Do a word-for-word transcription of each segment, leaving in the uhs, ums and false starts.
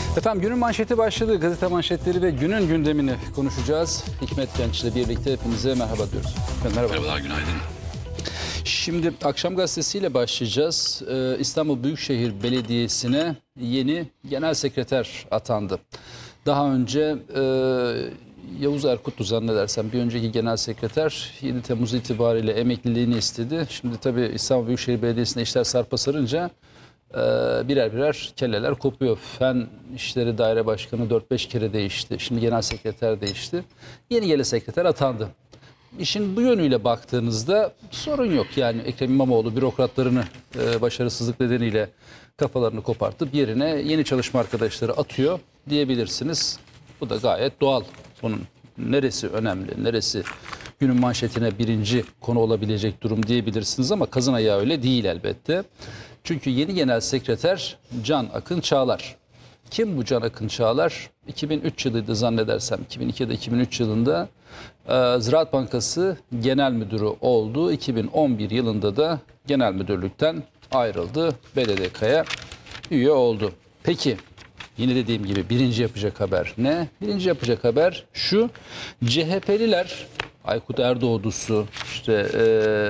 Efendim günün manşeti başladı. Gazete manşetleri ve günün gündemini konuşacağız. Hikmet Genç ile birlikte hepinize merhaba diyoruz. Merhaba. Merhabalar, günaydın. Şimdi Akşam Gazetesi'yle başlayacağız. Ee, İstanbul Büyükşehir Belediyesi'ne yeni genel sekreter atandı. Daha önce e, Yavuz Erkutlu zannedersem bir önceki genel sekreter yedi Temmuz itibariyle emekliliğini istedi. Şimdi tabii İstanbul Büyükşehir Belediyesi'ne işler sarpa sarınca e, birer birer kelleler kopuyor. Fen İşleri Daire Başkanı dört beş kere değişti. Şimdi genel sekreter değişti. Yeni genel sekreter atandı. İşin bu yönüyle baktığınızda sorun yok. Yani Ekrem İmamoğlu bürokratlarını e, başarısızlık nedeniyle kafalarını kopartıp yerine yeni çalışma arkadaşları atıyor diyebilirsiniz. Bu da gayet doğal. Bunun neresi önemli, neresi günün manşetine birinci konu olabilecek durum diyebilirsiniz ama kazın ayağı öyle değil elbette. Çünkü yeni genel sekreter Can Akın Çağlar. Kim bu Can Akın Çağlar? iki bin üç yılıydı zannedersem. iki bin iki ya da iki bin üç yılında e, Ziraat Bankası Genel Müdürü oldu. iki bin on bir yılında da genel müdürlükten ayrıldı. B D D K'ya üye oldu. Peki yine dediğim gibi birinci yapacak haber ne? Birinci yapacak haber şu: C H P'liler, Aykut Erdoğdu'su, işte e,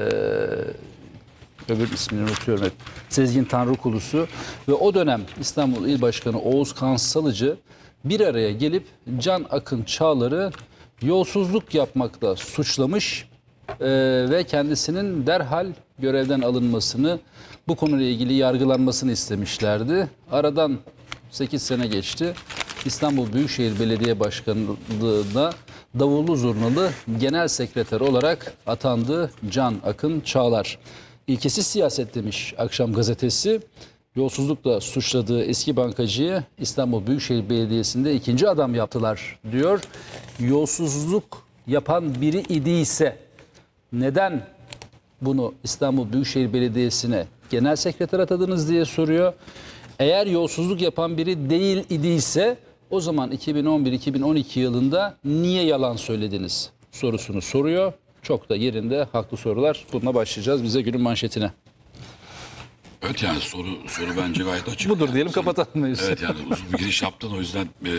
öbür ismini unutuyorum hep, Sezgin Tanrıkulusu ve o dönem İstanbul İl Başkanı Oğuz Kansalıcı bir araya gelip Can Akın Çağlar'ı yolsuzluk yapmakla suçlamış e, ve kendisinin derhal görevden alınmasını, bu konuyla ilgili yargılanmasını istemişlerdi. Aradan sekiz sene geçti. İstanbul Büyükşehir Belediye Başkanlığı'na davullu zurnalı genel sekreter olarak atandı Can Akın Çağlar. İlkesiz siyaset demiş Akşam Gazetesi. Yolsuzlukla suçladığı eski bankacıyı İstanbul Büyükşehir Belediyesi'nde ikinci adam yaptılar diyor. Yolsuzluk yapan biri idiyse neden bunu İstanbul Büyükşehir Belediyesi'ne genel sekreter atadınız diye soruyor. Eğer yolsuzluk yapan biri değil idiyse o zaman iki bin on bir iki bin on iki yılında niye yalan söylediniz sorusunu soruyor. Çok da yerinde haklı sorular. Bununla başlayacağız bize günün manşetine. Evet, yani soru soru bence gayet açık. Budur yani. diyelim, kapatalım mevzuyu. Evet, yani uzun bir giriş yaptın, o yüzden e,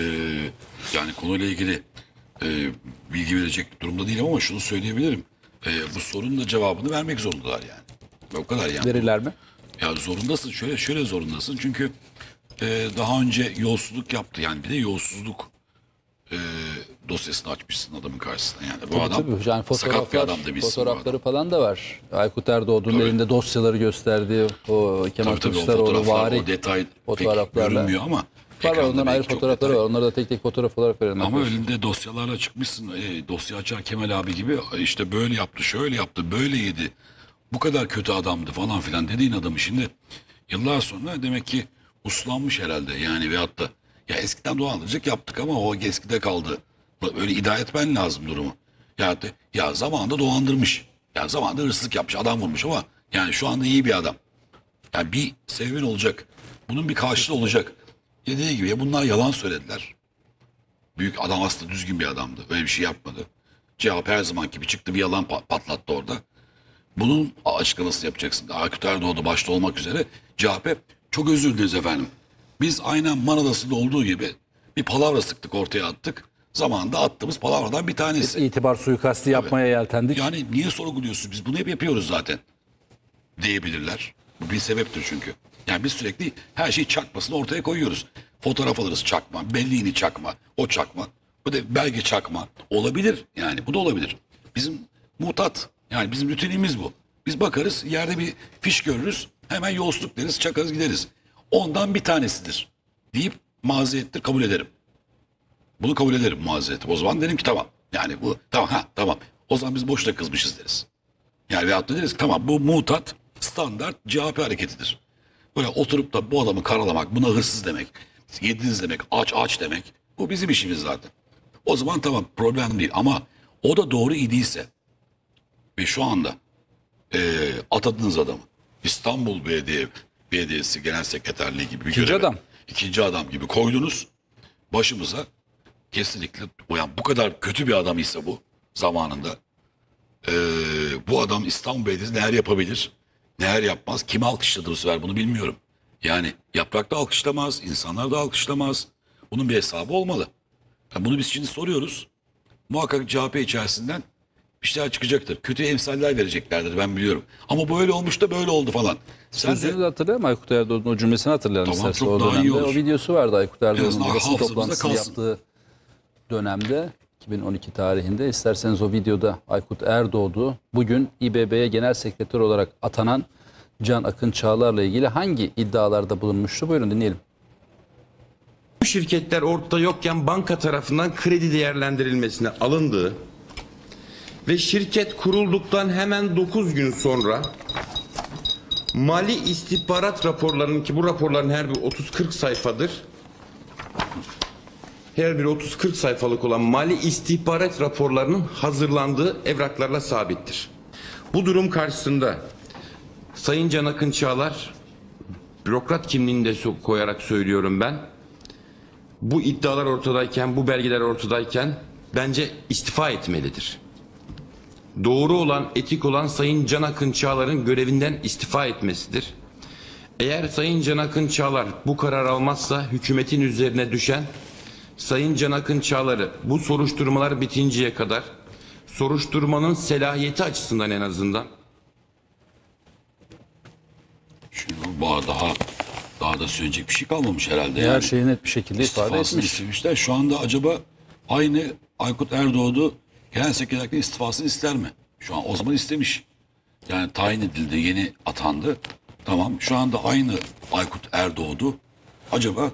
yani konuyla ilgili e, bilgi verecek durumda değilim ama şunu söyleyebilirim. E, bu sorunun da cevabını vermek zorundalar yani. O kadar yani. Verirler mi? Ya zorundasın, şöyle şöyle zorundasın çünkü e, daha önce yolsuzluk yaptı, yani bir de yolsuzluk e, dosyasını açmışsın adamın karşısına, yani bu Tabii, adam tabii. Yani sakat bir adam demişsin. fotoğrafları falan da var. Aykut Erdoğdu'nun Tabii. elinde dosyaları gösterdiği o Kemal Tabii tabii, o Kılıçdaroğlu fotoğraflar, vari o detay pek fotoğraflarla görünmüyor ama var, var, ekranda onların ayrı belki çok fotoğrafları detay. var. Onları da tek tek fotoğraf olarak verenler. Ama var. elinde dosyalarla çıkmışsın. E, dosya açar Kemal abi gibi, işte böyle yaptı, şöyle yaptı, böyle yedi. Bu kadar kötü adamdı falan filan dediğin adamı şimdi yıllar sonra demek ki uslanmış herhalde yani, veyahut da ya eskiden dolandırıcılık yaptık ama o eskide kaldı. Öyle iddia etmen lazım durumu. Ya, de, ya zamanında dolandırmış. Ya zamanında hırsızlık yapmış, adam vurmuş ama yani şu anda iyi bir adam. Yani bir sebebin olacak. Bunun bir karşılığı olacak. Dediği gibi ya bunlar yalan söylediler. Büyük adam aslında düzgün bir adamdı. Öyle bir şey yapmadı. C H P her zaman gibi çıktı, bir yalan patlattı orada. Bunun açıklamasını yapacaksın. Aykut Erdoğdu başta olmak üzere C H P çok özür dileriz efendim. Biz aynen Manadası'nda olduğu gibi bir palavra sıktık, ortaya attık. Zamanında attığımız palavradan bir tanesi. İtibar suikasti yapmaya yeltendik. Yani niye sorguluyorsunuz? Biz bunu hep yapıyoruz zaten diyebilirler. Bu bir sebeptir çünkü. Yani biz sürekli her şeyi çakmasını ortaya koyuyoruz. Fotoğraf alırız çakma, belliğini çakma, o çakma. Bu da belge çakma. Olabilir yani, bu da olabilir. Bizim mutat, yani bizim rutinimiz bu. Biz bakarız, yerde bir fiş görürüz, hemen yolsuzluk deriz, çakarız gideriz. Ondan bir tanesidir deyip mazerettir kabul ederim. Bunu kabul ederim, mazeret. O zaman derim ki tamam. Yani bu tamam, ha tamam. O zaman biz boşta kızmışız deriz. Yani veyahut da deriz ki tamam, bu mutat standart C H P hareketidir. Böyle oturup da bu adamı karalamak, buna hırsız demek, yediniz demek, aç aç demek, bu bizim işimiz zaten. O zaman tamam, problem değil ama o da doğru idiyse ve şu anda e, atadığınız adamı İstanbul Belediye Belediyesi Genel Sekreterliği gibi bir İkinci göreve, adam. ikinci adam gibi koydunuz başımıza, kesinlikle o, yani bu kadar kötü bir adam ise bu zamanında, e, bu adam İstanbul Belediyesi neler yapabilir, neler yapmaz, kim alkışladı bu sefer bunu bilmiyorum. Yani Yaprak da alkışlamaz, insanlar da alkışlamaz. Bunun bir hesabı olmalı. Yani bunu biz şimdi soruyoruz. Muhakkak C H P içerisinden bir şeyler çıkacaktır. Kötü emsaller vereceklerdir, ben biliyorum. Ama böyle olmuş da böyle oldu falan. Sen Sözünü de de hatırlıyor musun Aykut Erdoğan'ın o cümlesini hatırlayalım Tamam, istersen çok o daha iyi dönemde. olur. O videosu vardı Aykut Erdoğan'ın azından basın hafızamızda toplantısı kalsın. yaptığı dönemde iki bin on iki tarihinde. İsterseniz o videoda Aykut Erdoğdu bugün İ B B'ye genel sekreter olarak atanan Can Akın Çağlar'la ilgili hangi iddialarda bulunmuştu? Buyurun dinleyelim. Bu şirketler ortada yokken banka tarafından kredi değerlendirilmesine alındığı ve şirket kurulduktan hemen dokuz gün sonra mali istihbarat raporlarının, ki bu raporların her biri otuz kırk sayfadır. Her biri otuz kırk sayfalık olan mali istihbarat raporlarının hazırlandığı evraklarla sabittir. Bu durum karşısında Sayın Can Akın Çağlar, bürokrat kimliğini de koyarak söylüyorum ben, bu iddialar ortadayken, bu belgeler ortadayken bence istifa etmelidir. Doğru olan, etik olan Sayın Can Akın Çağlar'ın görevinden istifa etmesidir. Eğer Sayın Can Akın Çağlar bu karar almazsa hükümetin üzerine düşen Sayın Can Akın Çağlar'ı bu soruşturmalar bitinceye kadar, soruşturmanın selahiyeti açısından en azından, Şimdi bu daha daha da söyleyecek bir şey kalmamış herhalde. Her yani. şeyi net bir şekilde ifade İstifasını etmiş. istemişler. Şu anda acaba aynı Aykut Erdoğdu genel sekreterlikten istifasını ister mi? Şu an o zaman istemiş. Yani tayin edildi, yeni atandı. Tamam, şu anda aynı Aykut Erdoğdu acaba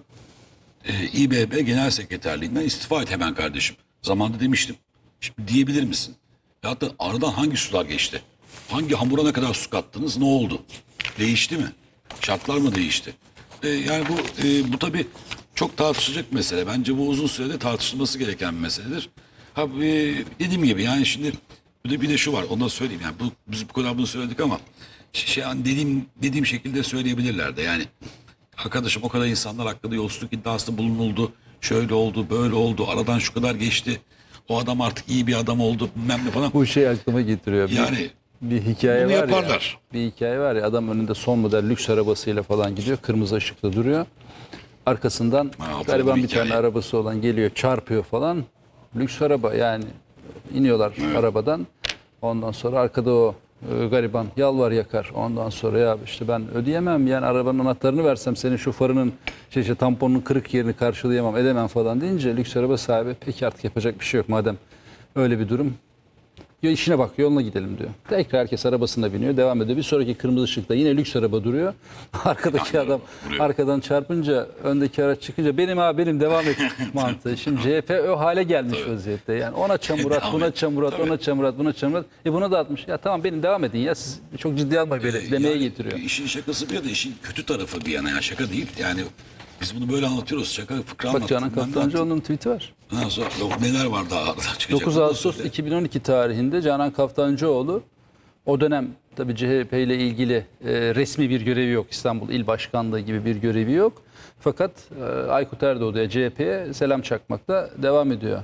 e, İ B B genel sekreterliğinden istifa et hemen kardeşim. Zamanında demiştim. Şimdi diyebilir misin? Ya da aradan hangi sular geçti? Hangi hamura ne kadar su kattınız? Ne oldu? Değişti mi? Şartlar mı değişti? E, yani bu e, bu tabii çok tartışılacak mesele. Bence bu uzun sürede tartışılması gereken bir meseledir. Ha, e, dediğim gibi yani şimdi bir de, bir de şu var. Onu da söyleyeyim. Yani bu, biz bu kadar bunu söyledik ama şey, yani dediğim dediğim şekilde söyleyebilirler de. Yani arkadaşım o kadar insanlar hakkında yolsuzluk iddiasında bulunuldu. Şöyle oldu, böyle oldu. Aradan şu kadar geçti. O adam artık iyi bir adam oldu. Bilmem ne falan. Bu şey aklıma getiriyor. Bir, Yani bir hikaye bunu var yaparlar. ya. Bir hikaye var ya, adam önünde son model lüks arabasıyla falan gidiyor. Kırmızı ışıkta duruyor. Arkasından Ha, hatırladım gariban bir hikayeyi. tane arabası olan geliyor, çarpıyor falan. Lüks araba yani, iniyorlar arabadan. Ondan sonra arkada o e, gariban yalvar yakar. Ondan sonra ya işte ben ödeyemem yani, arabanın anahtarını versem senin şu farının şey, işte tamponun kırık yerini karşılayamam, edemem falan deyince lüks araba sahibi peki artık yapacak bir şey yok madem öyle bir durum. Ya işine bak, yoluna gidelim diyor. Tekrar herkes arabasına biniyor, devam ediyor. Bir sonraki kırmızı ışıkta yine lüks araba duruyor. Arkadaki adam Vuruyor. arkadan çarpınca, öndeki araç çıkınca benim abi benim devam et mantığı. Şimdi C H P o hale gelmiş vaziyette. Yani ona çamurat, Devam buna et. çamurat, Tabii. ona çamurat, buna çamurat. E buna da atmış. Ya tamam benim devam edin ya, siz çok ciddi almayın böyle demeye Yani getiriyor. İşin şakası bir yana, işin kötü tarafı bir yana. Yani şaka değil. Yani biz bunu böyle anlatıyoruz. Şaka fıkra Bak Canan anlattım. Ben de Kaftancıoğlu'nun tweet'i var. Ondan sonra yok, neler var daha çıkacak. dokuz Onu da Ağustos söyle. iki bin on iki tarihinde Canan Kaftancıoğlu, o dönem tabii C H P ile ilgili e, resmi bir görevi yok. İstanbul İl Başkanlığı gibi bir görevi yok. Fakat e, Aykut Erdoğdu'ya, C H P'ye selam çakmakta devam ediyor.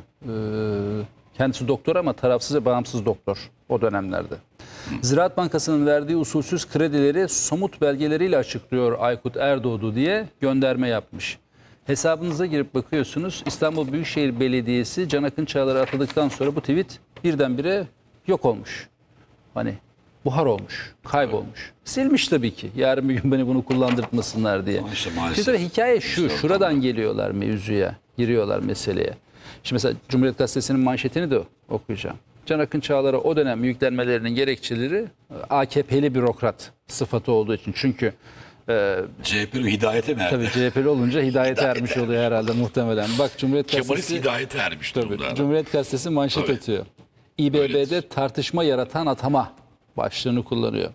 E, kendisi doktor ama tarafsız ve bağımsız doktor o dönemlerde. Ziraat Bankası'nın verdiği usulsüz kredileri somut belgeleriyle açıklıyor Aykut Erdoğdu diye gönderme yapmış. Hesabınıza girip bakıyorsunuz, İstanbul Büyükşehir Belediyesi Can Akın Çağlar'ı atadıktan sonra bu tweet birdenbire yok olmuş. Hani buhar olmuş, kaybolmuş. Silmiş tabii ki. Yarın bir gün beni bunu kullandırtmasınlar diye. Ama işte maalesef. Şimdi tabii hikaye şu, İşte şuradan ortamda. geliyorlar mevzuya, giriyorlar meseleye. Şimdi mesela Cumhuriyet Gazetesi'nin manşetini de okuyacağım. Can Akın Çağlar'a o dönem yüklenmelerinin gerekçeleri A K P'li bürokrat sıfatı olduğu için. Çünkü e, C H P hidayete mi erdi? tabii C H P'li olunca hidayete ermiş oluyor herhalde muhtemelen. Bak Cumhuriyet Kemalist Gazetesi, hidayete ermiş tabii, durumda. Cumhuriyet Gazetesi manşet Tabii. atıyor. İ B B'de Öyledir. tartışma yaratan atama başlığını kullanıyor.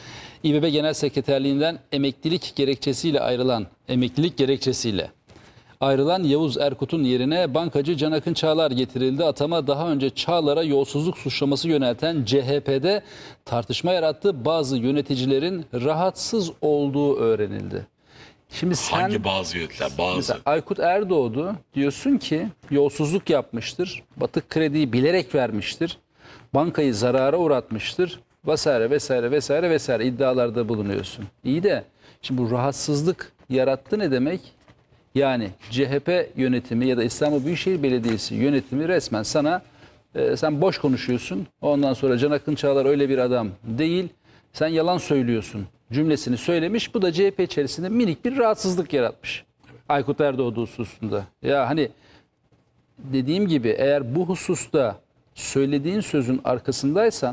İ B B Genel Sekreterliğinden emeklilik gerekçesiyle ayrılan, emeklilik gerekçesiyle ayrılan Yavuz Erkut'un yerine bankacı Can Akın Çağlar getirildi. Atama daha önce Çağlar'a yolsuzluk suçlaması yönelten C H P'de tartışma yarattı. Bazı yöneticilerin rahatsız olduğu öğrenildi. Şimdi sen Hangi bazı yöneticiler? Bazı. mesela Aykut Erdoğdu diyorsun ki yolsuzluk yapmıştır. Batık krediyi bilerek vermiştir. Bankayı zarara uğratmıştır. Vesaire vesaire vesaire vesaire iddialarda bulunuyorsun. İyi de şimdi bu rahatsızlık yarattı ne demek? Yani C H P yönetimi ya da İstanbul Büyükşehir Belediyesi yönetimi resmen sana e, sen boş konuşuyorsun. Ondan sonra Can Akın Çağlar öyle bir adam değil. Sen yalan söylüyorsun cümlesini söylemiş. Bu da C H P içerisinde minik bir rahatsızlık yaratmış. Aykut Erdoğdu hususunda. Ya hani dediğim gibi eğer bu hususta söylediğin sözün arkasındaysan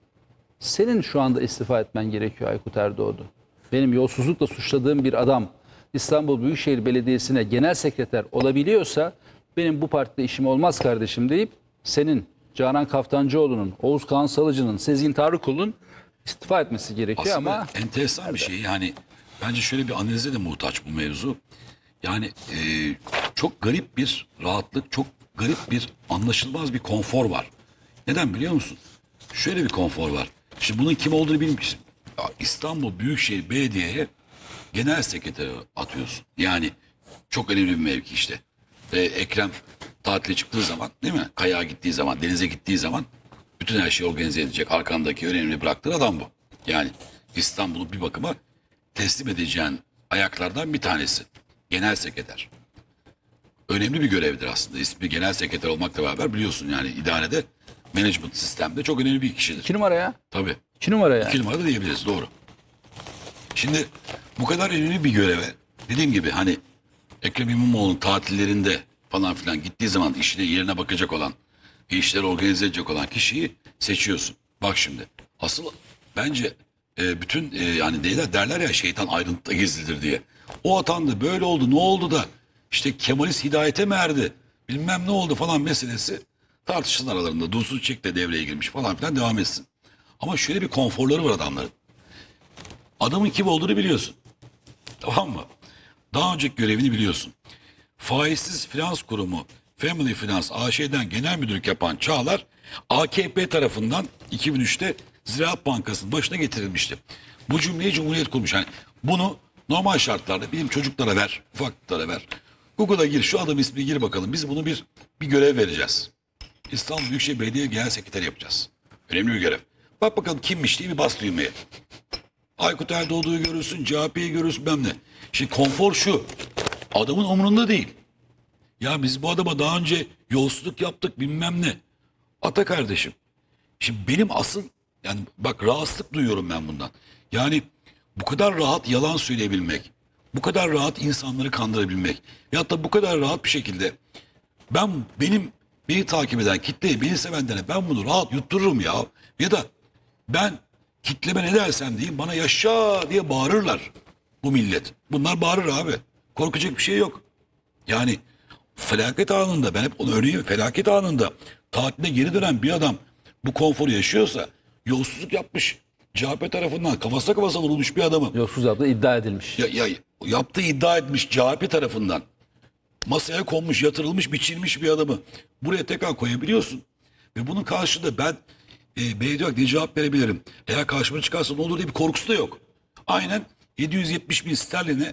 senin şu anda istifa etmen gerekiyor Aykut Erdoğdu. Benim yolsuzlukla suçladığım bir adam İstanbul Büyükşehir Belediyesi'ne genel sekreter olabiliyorsa benim bu partide işim olmaz kardeşim deyip senin Canan Kaftancıoğlu'nun, Oğuz Kağan Salıcı'nın, Sezgin Tanrıkulu'nun istifa etmesi gerekiyor. Aslında ama enteresan bir şey. Yani bence şöyle bir analize de muhtaç bu mevzu. Yani e, çok garip bir rahatlık, çok garip bir anlaşılmaz bir konfor var. Neden biliyor musun? Şöyle bir konfor var. Şimdi bunun kim olduğunu bilmiyorum. İstanbul Büyükşehir Belediye'ye genel sekreteri atıyorsun. Yani çok önemli bir mevki işte. Ve Ekrem tatile çıktığı zaman, değil mi? Kayağa gittiği zaman, denize gittiği zaman bütün her şeyi organize edecek. Arkandaki önemli bıraktığı adam bu. Yani İstanbul'u bir bakıma teslim edeceğin ayaklardan bir tanesi. Genel sekreter. Önemli bir görevdir aslında. İsmi genel sekreter olmakla beraber biliyorsun yani idarede, management sistemde çok önemli bir kişidir. iki numara ya. Tabii. iki numara ya. İki numara da diyebiliriz, doğru. Şimdi bu kadar önemli bir göreve dediğim gibi hani Ekrem İmamoğlu'nun tatillerinde falan filan gittiği zaman işine yerine bakacak olan, işleri organize edecek olan kişiyi seçiyorsun. Bak şimdi asıl bence e, bütün e, yani derler, derler ya şeytan ayrıntıda gizlidir diye. O atandı böyle oldu ne oldu da işte Kemalist hidayete mi erdi bilmem ne oldu falan meselesi tartışsın aralarında. Dursun Çiçek de devreye girmiş falan filan devam etsin. Ama şöyle bir konforları var adamların. Adamın kim olduğunu biliyorsun. Tamam mı? Daha önceki görevini biliyorsun. Faizsiz finans kurumu Family Finance A Ş'den genel müdürlük yapan Çağlar A K P tarafından iki bin üçte Ziraat Bankası'nın başına getirilmişti. Bu cümleyi Cumhuriyet kurmuş. Yani bunu normal şartlarda bizim çocuklara ver, ufaklıklara ver. Google'a gir, şu adam ismini gir bakalım. Biz bunu bir bir görev vereceğiz. İstanbul Büyükşehir Belediye Genel Sekreteri yapacağız. Önemli bir görev. Bak bakalım kimmiş diye bir bas düğmeye. Aykut Erdoğdu'yu görürsün, C H P'yi görürsün ben de. Şimdi konfor şu. Adamın umurunda değil. Ya biz bu adama daha önce yolsuzluk yaptık bilmem ne. Ata kardeşim. Şimdi benim asıl yani bak rahatsızlık duyuyorum ben bundan. Yani bu kadar rahat yalan söyleyebilmek. Bu kadar rahat insanları kandırabilmek. Ya da bu kadar rahat bir şekilde ben benim beni takip eden kitleye, beni sevenlere ben bunu rahat yuttururum ya. Ya da ben kitleme ne dersen diyeyim bana yaşa diye bağırırlar bu millet. Bunlar bağırır abi. Korkacak bir şey yok. Yani felaket anında ben hep onu örneğim felaket anında tatiline geri dönen bir adam bu konforu yaşıyorsa yolsuzluk yapmış C H P tarafından kafasına kafasına vurulmuş bir adamı. Yolsuz yaptığı iddia edilmiş. Ya, ya, yaptığı iddia etmiş C H P tarafından masaya konmuş, yatırılmış, biçilmiş bir adamı buraya tekrar koyabiliyorsun. Ve bunun karşılığında ben e, belediye olarak ne cevap verebilirim? Eğer karşıma çıkarsa ne olur diye bir korkusu da yok. Aynen yedi yüz yetmiş bin sterline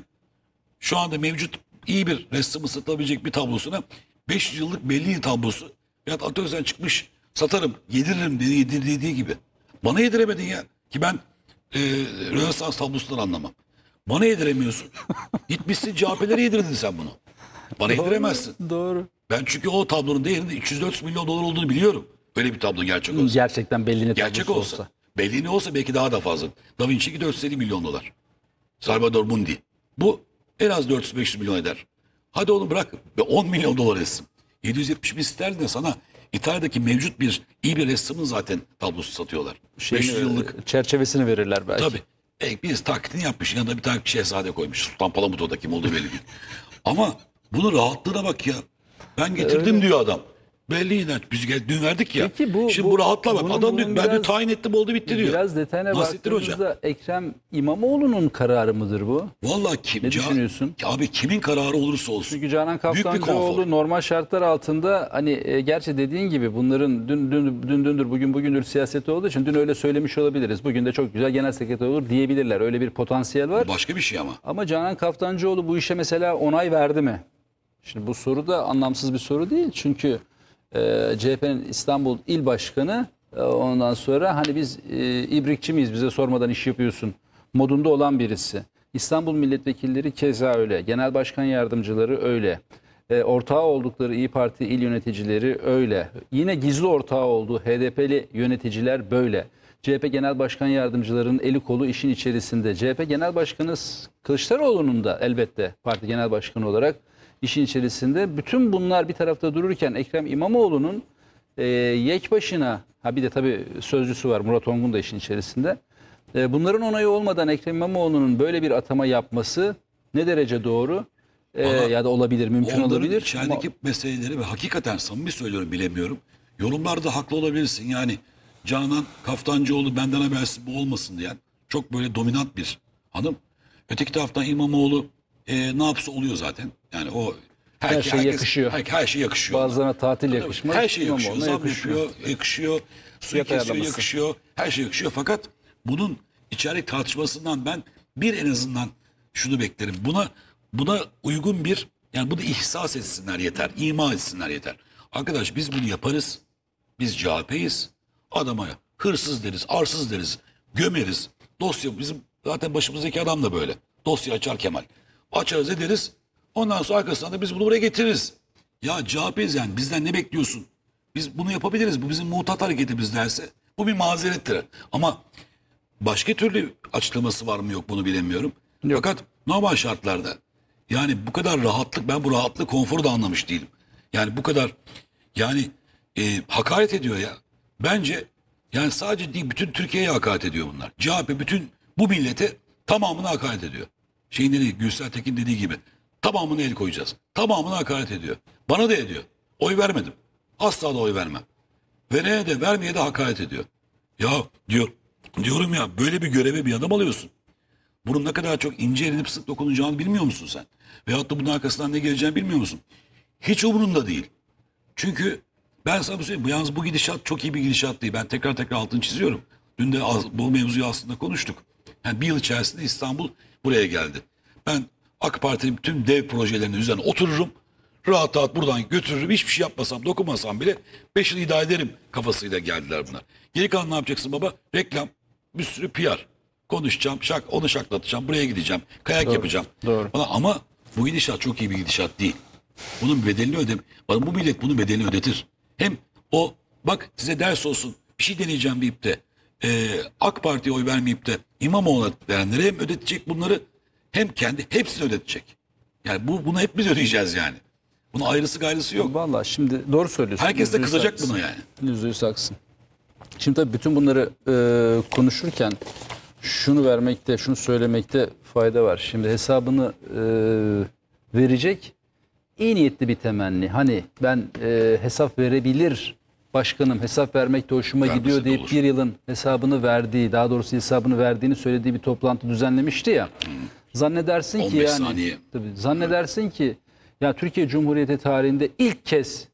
şu anda mevcut iyi bir ressamı satılabilecek bir tablosuna beş yüz yıllık Bellini tablosu veyahut atölyeden çıkmış satarım, yediririm dediği, dediği gibi. Bana yediremedin ya. Ki ben e, Rönesans tablosundan anlamam. Bana yediremiyorsun. Gitmişsin C H P'lere yedirdin sen bunu. Bana yediremezsin. Doğru. Ben çünkü o tablonun değerinde üç yüz dört yüz milyon dolar olduğunu biliyorum. Böyle bir tablo gerçek olsa. Gerçekten belli Gerçek olsa. olsa. Bellini olsa belki daha da fazla. Da Vinci'ninki dört yüz elli milyon dolar. Salvador Mundi. Bu en az dört yüz beş yüz milyon eder. Hadi onu bırak ve on milyon dolar etsin. yedi yüz yetmiş bin sterline sana İtalya'daki mevcut bir iyi bir ressamın zaten tablosu satıyorlar. Şeyin, beş yüz yıllık. çerçevesini verirler belki. Tabii. E, biz taklidini yapmış. Yanında bir tane şehzade koymuş. Sultan Palamut'ta kim olduğu belli değil. Ama bunun rahatlığına bak ya. Ben getirdim Öyle. diyor adam. Belli değil. Biz gel- dün verdik ya. Peki bu- Şimdi bu, bu- rahatla bak. bunun- Adam diyor bunun ben diyor biraz- tayin ettim oldu bitti diyor. Biraz detayına Nasrettin Hoca. baktığımızda Ekrem İmamoğlu'nun kararı mıdır bu? Vallahi kim? Ne Ca- düşünüyorsun? Abi kimin kararı olursa olsun. Çünkü Canan Büyük bir konfor. Kaftancıoğlu normal şartlar altında hani e, gerçi dediğin gibi bunların dün, dün dün dündür bugün bugündür siyaseti olduğu için dün öyle söylemiş olabiliriz. Bugün de çok güzel genel sekreter olur diyebilirler. Öyle bir potansiyel var. Başka bir şey ama. Ama Canan Kaftancıoğlu bu işe mesela onay verdi mi? Şimdi bu soru da anlamsız bir soru değil. Çünkü e, C H P'nin İstanbul İl Başkanı e, ondan sonra hani biz e, ibrikçi miyiz bize sormadan iş yapıyorsun modunda olan birisi. İstanbul milletvekilleri keza öyle. Genel başkan yardımcıları öyle. E, ortağı oldukları İYİ Parti il yöneticileri öyle. Yine gizli ortağı olduğu H D P'li yöneticiler böyle. C H P Genel Başkan Yardımcılarının eli kolu işin içerisinde. C H P Genel Başkanı Kılıçdaroğlu'nun da elbette parti genel başkanı olarak işin içerisinde. Bütün bunlar bir tarafta dururken Ekrem İmamoğlu'nun e, yek başına, ha bir de tabii sözcüsü var, Murat Ongun da işin içerisinde. E, bunların onayı olmadan Ekrem İmamoğlu'nun böyle bir atama yapması ne derece doğru? E, ya da olabilir, mümkün onların olabilir. içerideki Ama meseleleri ve hakikaten samimi söylüyorum, bilemiyorum. Yorumlarda haklı olabilirsin. Yani Canan Kaftancıoğlu benden habersiz bu olmasın diyen çok böyle dominant bir hanım. Öteki taraftan İmamoğlu e, ne yapsa oluyor zaten. Yani o Her herke- şey herkes- yakışıyor. Her, her şey yakışıyor. ona. bazılarına tatil yakışmaz. Her şey yakışıyor. İmamoğlu'na Zam yapıyor, yakışıyor. Su Fiyat kesiyor, ayarlaması. yakışıyor. Her şey yakışıyor. Fakat bunun içerik tartışmasından ben bir en azından şunu beklerim. Buna buna uygun bir, yani bunu ihsas etsinler yeter. İma etsinler yeter. Arkadaş biz bunu yaparız. Biz C H P'yiz. Adama hırsız deriz, arsız deriz, gömeriz. Dosya bizim zaten başımızdaki adam da böyle. Dosya açar Kemal. Açarız ederiz. Ondan sonra arkasından da biz bunu buraya getiririz. Ya C H P'yiz yani, bizden ne bekliyorsun? Biz bunu yapabiliriz. Bu bizim mutat hareketimiz derse bu bir mazerettir. Ama başka türlü açıklaması var mı yok bunu bilemiyorum. Yok. Fakat normal şartlarda yani bu kadar rahatlık, ben bu rahatlığı, konforu da anlamış değilim. Yani bu kadar yani e, hakaret ediyor ya. Bence yani sadece değil, bütün Türkiye'ye hakaret ediyor bunlar. C H P bütün bu millete tamamına hakaret ediyor. Şeyin dediği, Gülsel Tekin dediği gibi tamamına el koyacağız. Tamamına hakaret ediyor. Bana da ediyor. Oy vermedim. Asla da oy vermem. Vereye de vermeye de hakaret ediyor. Ya diyor, diyorum ya, böyle bir göreve bir adam alıyorsun. Bunun ne kadar çok ince elinip sık dokunacağını bilmiyor musun sen? Veyahut da bunun arkasından ne geleceğini bilmiyor musun? Hiç umurunda değil. Çünkü ben sana bu söyleyeyim. Yalnız bu gidişat çok iyi bir gidişat değil. Ben tekrar tekrar altını çiziyorum. Dün de az- bu mevzuyu aslında konuştuk. Yani bir yıl içerisinde İstanbul buraya geldi. Ben AK Parti'nin tüm dev projelerinin üzerine otururum. Rahat rahat buradan götürürüm. Hiçbir şey yapmasam, dokunmasam bile beş yıl idare ederim kafasıyla geldiler bunlar. Geri kalan ne yapacaksın baba? Reklam, bir sürü P R. Konuşacağım, şak, onu şaklatacağım, buraya gideceğim, kayak yapacağım. doğru. Ama, ama bu gidişat çok iyi bir gidişat değil. Bunun bedelini ödem. Bana bu millet bunun bedelini ödetir. Hem o bak size ders olsun, bir şey deneyeceğim deyip de e, AK Parti'ye oy vermeyip de İmamoğlu'na verenlere hem ödetecek bunları, hem kendi hepsini ödetecek. Yani bu bunu hep biz ödeyeceğiz yani. Bunun ayrısı gayrısı yok. Vallahi şimdi doğru söylüyorsun. Herkes de Yüzde yüz kızacak haklısın. buna yani. Yüzde yüz haklısın. Şimdi tabii bütün bunları e, konuşurken şunu vermekte, şunu söylemekte fayda var. Şimdi hesabını e, verecek iyi niyetli bir temenni. Hani ben e, hesap verebilir başkanım, hesap vermek de hoşuma Vermese gidiyor de deyip olur. bir yılın hesabını verdiği, daha doğrusu hesabını verdiğini söylediği bir toplantı düzenlemişti ya. Zannedersin ki on beş yani saniye. tabii, zannedersin ki ya Türkiye Cumhuriyeti tarihinde ilk kez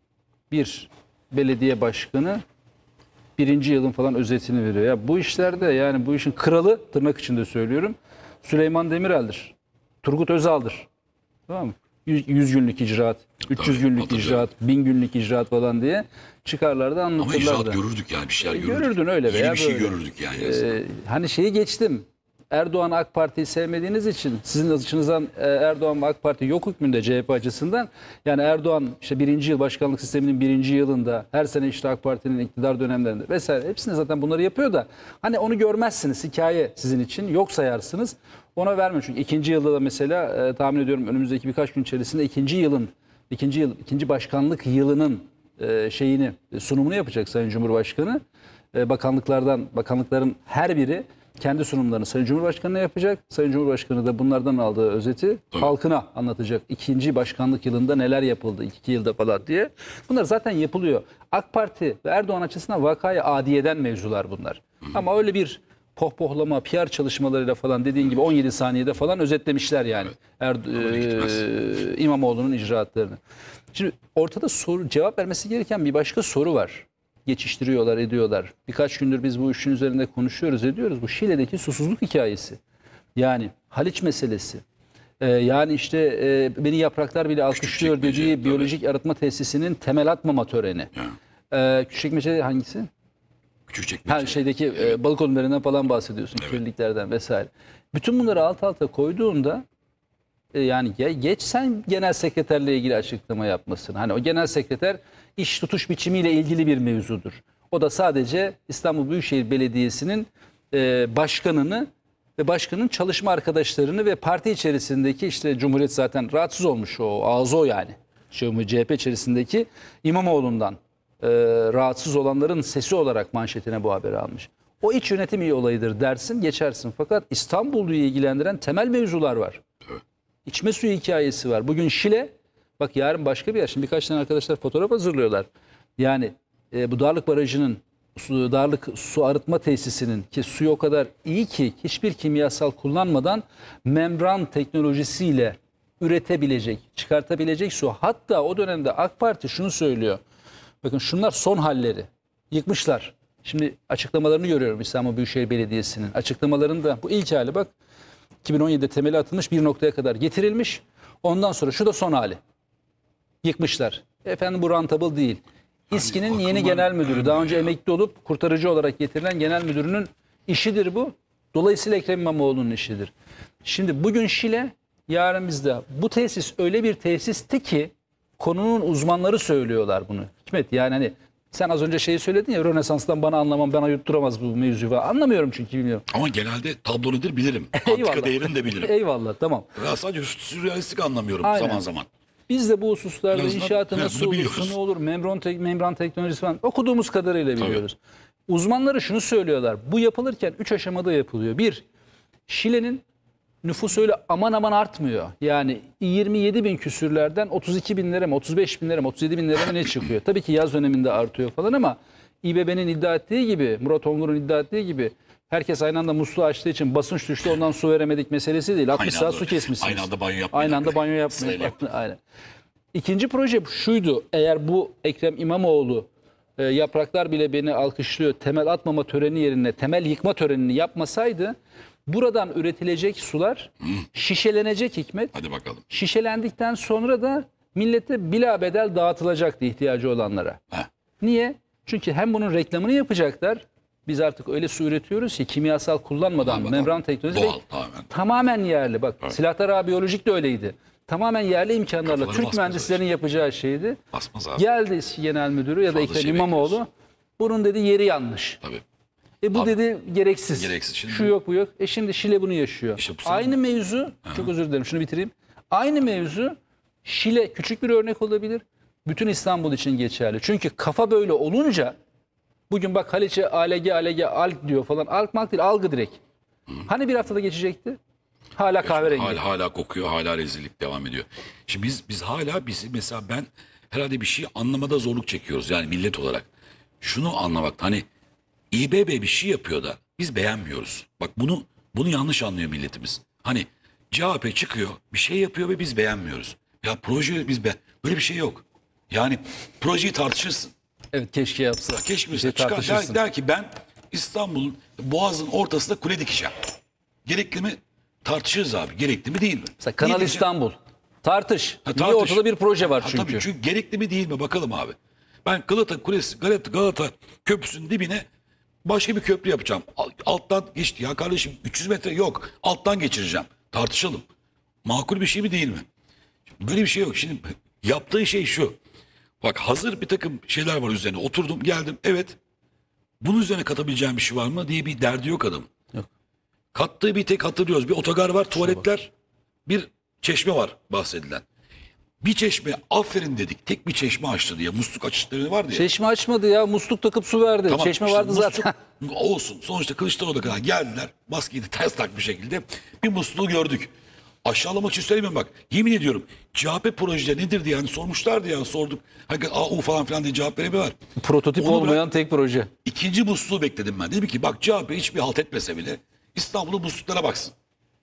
bir belediye başkanı birinci yılın falan özetini veriyor. Ya bu işlerde yani bu işin kralı, tırnak içinde söylüyorum, Süleyman Demirel'dir. Turgut Özal'dır. Tamam mı? yüz günlük icraat, üç yüz Tabii, günlük hatırlıyorum. icraat, bin günlük icraat falan diye çıkarlarda Ama anlatırlardı. icraat görürdük yani, bir şeyler E, görürdük. görürdün öyle Yeni veya bir şey böyle. görürdük yani. en azından. Ee, hani şeyi geçtim. Erdoğan AK Parti'yi sevmediğiniz için sizin açınızdan e, Erdoğan ve AK Parti yok hükmünde C H P açısından. Yani Erdoğan işte birinci yıl başkanlık sisteminin birinci yılında her sene işte AK Parti'nin iktidar dönemlerinde vesaire hepsini zaten bunları yapıyor da hani onu görmezsiniz, hikaye sizin için yok sayarsınız. Ona vermiyor çünkü ikinci yılda da mesela e, tahmin ediyorum önümüzdeki birkaç gün içerisinde ikinci yılın ikinci yıl ikinci başkanlık yılının e, şeyini sunumunu yapacak Sayın Cumhurbaşkanı. E, bakanlıklardan bakanlıkların her biri kendi sunumlarını Sayın Cumhurbaşkanı'na yapacak. Sayın Cumhurbaşkanı da bunlardan aldığı özeti halkına anlatacak. İkinci başkanlık yılında neler yapıldı, iki yılda falan diye. Bunlar zaten yapılıyor. AK Parti ve Erdoğan açısından vakaya adiyeden mevzular bunlar. Ama öyle bir pohpohlama, P R çalışmalarıyla falan dediğin gibi on yedi saniyede falan özetlemişler yani Erdo- e, İmamoğlu'nun icraatlarını. Şimdi ortada soru, cevap vermesi gereken bir başka soru var. Geçiştiriyorlar, ediyorlar. Birkaç gündür biz bu işin üzerinde konuşuyoruz, ediyoruz. Bu Şile'deki susuzluk hikayesi. Yani Haliç meselesi. Ee, yani işte e, beni yapraklar bile alkışlıyor Küçükçekmece, dediği tabii. biyolojik arıtma tesisinin temel atmama töreni. Ee, Küçükçekmece hangisi? Küçükçekmece. Her şeydeki e, balık holümlerinden falan bahsediyorsun. Evet. Kirliliklerden vesaire. Bütün bunları alt alta koyduğunda e, yani ge- geç sen genel sekreterle ilgili açıklama yapmasın. Hani o genel sekreter iş tutuş biçimiyle ilgili bir mevzudur. O da sadece İstanbul Büyükşehir Belediyesi'nin e, başkanını ve başkanın çalışma arkadaşlarını ve parti içerisindeki işte Cumhuriyet zaten rahatsız olmuş, o ağzı o yani. Şu C H P içerisindeki İmamoğlu'ndan e, rahatsız olanların sesi olarak manşetine bu haberi almış. O iç yönetim iyi olayıdır dersin, geçersin. Fakat İstanbul'u ilgilendiren temel mevzular var. Evet. İçme suyu hikayesi var. Bugün Şile, bak yarın başka bir yer. Şimdi birkaç tane arkadaşlar fotoğraf hazırlıyorlar. Yani e, bu Darlık Barajı'nın, su, Darlık su arıtma tesisinin ki suyu o kadar iyi ki hiçbir kimyasal kullanmadan membran teknolojisiyle üretebilecek, çıkartabilecek su. Hatta o dönemde AK Parti şunu söylüyor. Bakın şunlar son halleri. Yıkmışlar. Şimdi açıklamalarını görüyorum İstanbul Büyükşehir Belediyesi'nin. Açıklamalarında bu ilk hali bak. iki bin on yedide temeli atılmış, bir noktaya kadar getirilmiş. Ondan sonra şu da son hali. Yıkmışlar. Efendim bu rentable değil. İSKİ'nin yeni akıllar genel müdürü, daha önce ya. emekli olup kurtarıcı olarak getirilen genel müdürünün işidir bu. Dolayısıyla Ekrem İmamoğlu'nun işidir. Şimdi bugün Şile, yarın bizde. Bu tesis öyle bir tesisti ki konunun uzmanları söylüyorlar bunu. Hikmet yani hani sen az önce şeyi söyledin ya, Rönesans'tan bana anlamam, bana yutturamaz bu mevzuyu falan. Anlamıyorum çünkü bilmiyorum. Ama genelde tablo nedir bilirim. Antika değerini de bilirim. Eyvallah, tamam. Ya sadece sürrealistik anlamıyorum Aynen. zaman zaman. Biz de bu hususlarda En azından inşaatı evet, nasıl bunu olursa biliyoruz. ne olur, membran, tek, membran teknolojisi falan okuduğumuz kadarıyla biliyoruz. Uzmanları şunu söylüyorlar. Bu yapılırken üç aşamada yapılıyor. Bir, Şile'nin nüfusu öyle aman aman artmıyor. Yani yirmi yedi bin küsürlerden otuz iki binlere mi, otuz beş binlere mi, otuz yedi binlere mi ne çıkıyor? Tabii ki yaz döneminde artıyor falan ama İBB'nin iddia ettiği gibi, Murat Ongur'un iddia ettiği gibi herkes aynı anda musluğu açtığı için basınç düştü, ondan su veremedik meselesi değil. altmış Aynı saat anda- su kesmişsiniz. aynı anda banyo yapmayın. Aynı anda banyo yapmayın. Sırayla. Aynen. İkinci proje şuydu. Eğer bu Ekrem İmamoğlu e, yapraklar bile beni alkışlıyor, temel atmama töreni yerine temel yıkma törenini yapmasaydı buradan üretilecek sular şişelenecek Hikmet. Hadi bakalım. Şişelendikten sonra da millete bilabedel dağıtılacaktı ihtiyacı olanlara. Heh. Niye? Çünkü hem bunun reklamını yapacaklar. Biz artık öyle su üretiyoruz ki kimyasal kullanmadan Tamam, membran teknolojisi doğal, ve tamamen. tamamen yerli. Bak silahlar abi biyolojik de öyleydi. Tamamen yerli imkanlarla Kafaları Türk basmaz mühendislerinin yapacağı şeydi. Basmaz abi. Geldi İSKİ Genel Müdürü ya da Fazla Ekrem şey İmamoğlu. bekliyoruz. Bunun dedi yeri yanlış. Tabii. E bu Abi, dedi gereksiz. gereksiz. Şimdi Şu bu- yok bu yok. E şimdi Şile bunu yaşıyor. İşte bu sen- Aynı mevzu, çok özür dilerim şunu bitireyim. Aynı mevzu Şile küçük bir örnek olabilir. Bütün İstanbul için geçerli. Çünkü kafa böyle olunca bugün bak Haliç'e A L G, A L G, ALG diyor falan. ALG malk değil, algı direkt. Hani bir haftada geçecekti? Hala kahverengi. Hala, hala kokuyor, hala rezillik devam ediyor. Şimdi biz biz hala biz mesela ben herhalde bir şey anlamada zorluk çekiyoruz yani millet olarak. Şunu anlamak hani İBB bir şey yapıyor da biz beğenmiyoruz. Bak bunu bunu yanlış anlıyor milletimiz. Hani C H P çıkıyor, bir şey yapıyor ve biz beğenmiyoruz. Ya proje biz be böyle bir şey yok. Yani projeyi tartışırsın. Evet keşke yapsa. Keşke Bir şey mesela çıkar tartışırsın. der, der ki ben İstanbul'un Boğaz'ın ortasında kule dikeceğim. Gerekli mi? Tartışırız abi. Gerekli mi değil mi? Mesela Kanal Niye dikeceğim? İstanbul. Tartış. Ha, Niye tartış. ortada bir proje var Ha, çünkü. Tabii çünkü gerekli mi değil mi bakalım abi. Ben Galata Kulesi, Galata, Galata Köprüsü'nün dibine başka bir köprü yapacağım. Al- Alttan geçti ya kardeşim üç yüz metre yok. Alttan geçireceğim. Tartışalım. Makul bir şey mi değil mi? Böyle bir şey yok. Şimdi yaptığı şey şu. Bak hazır bir takım şeyler var üzerine. Oturdum geldim evet. Bunun üzerine katabileceğim bir şey var mı diye bir derdi yok adam. Yok. Kattığı bir tek hatırlıyoruz. Bir otogar var, tuvaletler, bir çeşme var bahsedilen. Bir çeşme aferin dedik. Tek bir çeşme açtı diye. Musluk açışları vardı ya. Çeşme açmadı ya. Musluk takıp su verdi. Tamam, Çeşme işte vardı musluk- zaten. Olsun. Sonuçta Kılıçdaroğlu'na kadar geldiler. Maskeyi de ters takmış şekilde. Bir musluğu gördük. Aşağılamak için söylemiyorum bak. Yemin ediyorum. C H P projeleri nedir diye yani sormuşlardı ya sorduk. Hakikaten A U falan filan diye cevap veremiyorlar. Prototip Onu olmayan bırak- tek proje. İkinci musluğu bekledim ben. Dedim ki bak C H P hiçbir halt etmese bile İstanbul'un musluklara baksın.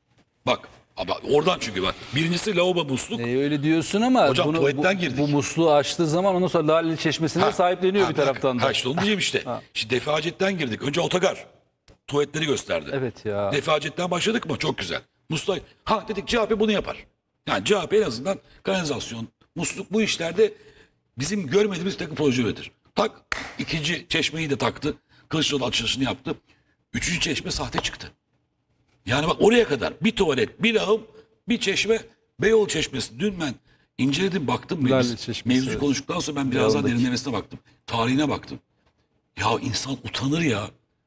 Bak. Ama oradan çünkü bak. Birincisi lavabo musluk. E, öyle diyorsun ama Hocam, bunu, bu, tuvaletten girdik. bu musluğu açtığı zaman ondan sonra Laleli Çeşmesi'ne Ha, sahipleniyor ha, bir taraftan da. Ha işte onu diyeceğim işte. Şimdi defacetten girdik. Önce otogar. Tuvaletleri gösterdi. Evet ya. Defacetten başladık mı? Çok güzel. Musluk. Ha dedik C H P bunu yapar. Yani C H P en azından kanalizasyon, musluk bu işlerde bizim görmediğimiz takım proje üretir. Tak ikinci çeşmeyi de taktı. Kılıçdaroğlu açılışını yaptı. Üçüncü çeşme sahte çıktı. Yani bak oraya kadar bir tuvalet, bir lağım, bir çeşme, Beyoğlu Çeşmesi. Dün ben inceledim, baktım. Lale Biz, Çeşmesi, mevzu evet. konuştuktan sonra ben biraz daha Beyoğlu'daki. derinlemesine baktım. Tarihine baktım. Ya insan utanır ya.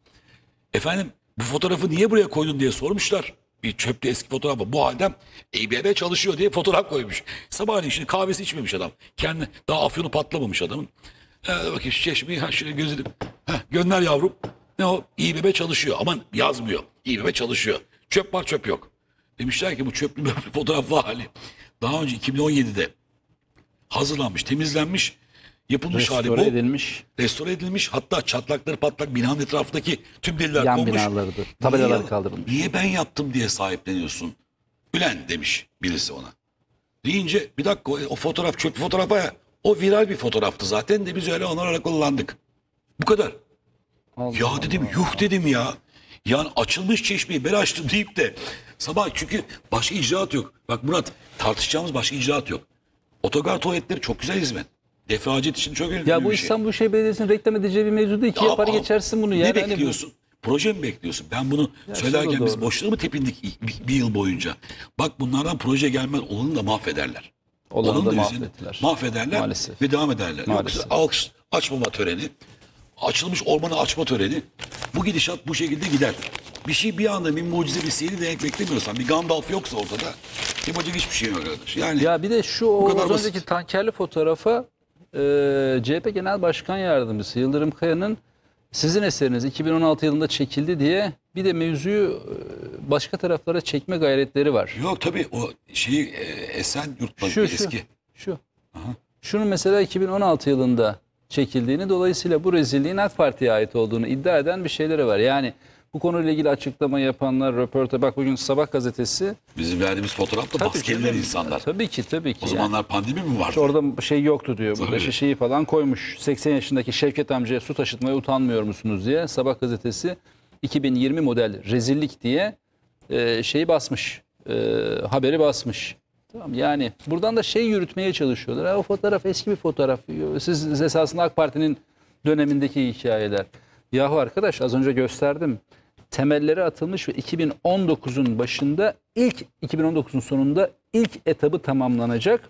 Efendim bu fotoğrafı niye buraya koydun diye sormuşlar. Bir çöpte eski fotoğrafı. Bu halde İ B B çalışıyor diye fotoğraf koymuş. Sabahleyin şimdi kahvesi içmemiş adam. Kendi daha afyonu patlamamış adamın. Ee, bakayım şu çeşmeyi ha şöyle gözledim. Heh, gönder yavrum. Ne o? İ B B çalışıyor. Aman yazmıyor. İ B B çalışıyor. Çöp var çöp yok. Demişler ki bu çöplü möplü fotoğraf hali. Daha önce iki bin on yedide hazırlanmış, temizlenmiş, yapılmış hali bu. Restore edilmiş. Restore edilmiş. Hatta çatlakları patlak binanın etrafındaki tüm deliller Yan konmuş. binalarıdır. Tabelalar Niye- kaldırılmış. Niye ben yaptım diye sahipleniyorsun? Ülen demiş birisi ona. Deyince bir dakika o, o fotoğraf çöp fotoğrafa ya. O viral bir fotoğraftı zaten de biz öyle onlara kullandık. Bu kadar. Allah Ya Allah. dedim yuh dedim ya. Yani açılmış çeşmeyi ben açtım deyip de sabah çünkü başka icraat yok. Bak Murat tartışacağımız başka icraat yok. Otogar tuvaletleri çok güzel hizmet. Defacet için çok önemli Ya bu bir şey. İstanbul Büyükşehir Belediyesi'nin reklam edeceği bir mevzu değil ki. Ya Yapar al- geçersin bunu. Ne Yani hani bu- bekliyorsun? Proje mi bekliyorsun? Ben bunu söylerken şu da biz doğru. boşuna mı tepindik bir, bir yıl boyunca? Bak bunlardan proje gelmez olanı da mahvederler. Olanı Onun da üzerine mahvettiler. Mahvederler Maalesef. ve devam ederler. Maalesef. Yoksa alkış, açmama töreni, açılmış ormanı açma töreni bu gidişat bu şekilde gider. Bir şey bir anda bir mucize bir sihirli denk beklemiyorsan bir Gandalf yoksa ortada yapacak hiçbir şey yok arkadaş. Yani Ya bir de şu o kadar az basit. önceki tankerli fotoğrafa e, C H P Genel Başkan Yardımcısı Yıldırım Kaya'nın sizin eseriniz iki bin on altı yılında çekildi diye bir de mevzuyu e, başka taraflara çekme gayretleri var. yok tabii o şeyi e, Esenyurt Şu şu eski. şu. Şunun mesela iki bin on altı yılında çekildiğini, dolayısıyla bu rezilliğin AK Parti'ye ait olduğunu iddia eden bir şeyleri var. Yani bu konuyla ilgili açıklama yapanlar, röportaj, bak bugün Sabah gazetesi. Bizim verdiğimiz fotoğrafta Tabii maskeliler canım, insanlar. Tabii ki tabii ki. O Yani. zamanlar pandemi mi vardı? Orada şey yoktu diyor. Burada Tabii. işte şeyi falan koymuş. seksen yaşındaki Şevket amcaya su taşıtmaya utanmıyor musunuz diye Sabah gazetesi iki bin yirmi model rezillik diye e, şeyi basmış. E, haberi basmış. Tamam, yani buradan da şey yürütmeye çalışıyorlar. Ha, o fotoğraf eski bir fotoğraf. Siz esasında AK Parti'nin dönemindeki hikayeler. Yahu arkadaş az önce gösterdim. Temelleri atılmış ve iki bin on dokuzun başında ilk iki bin on dokuzun sonunda ilk etabı tamamlanacak.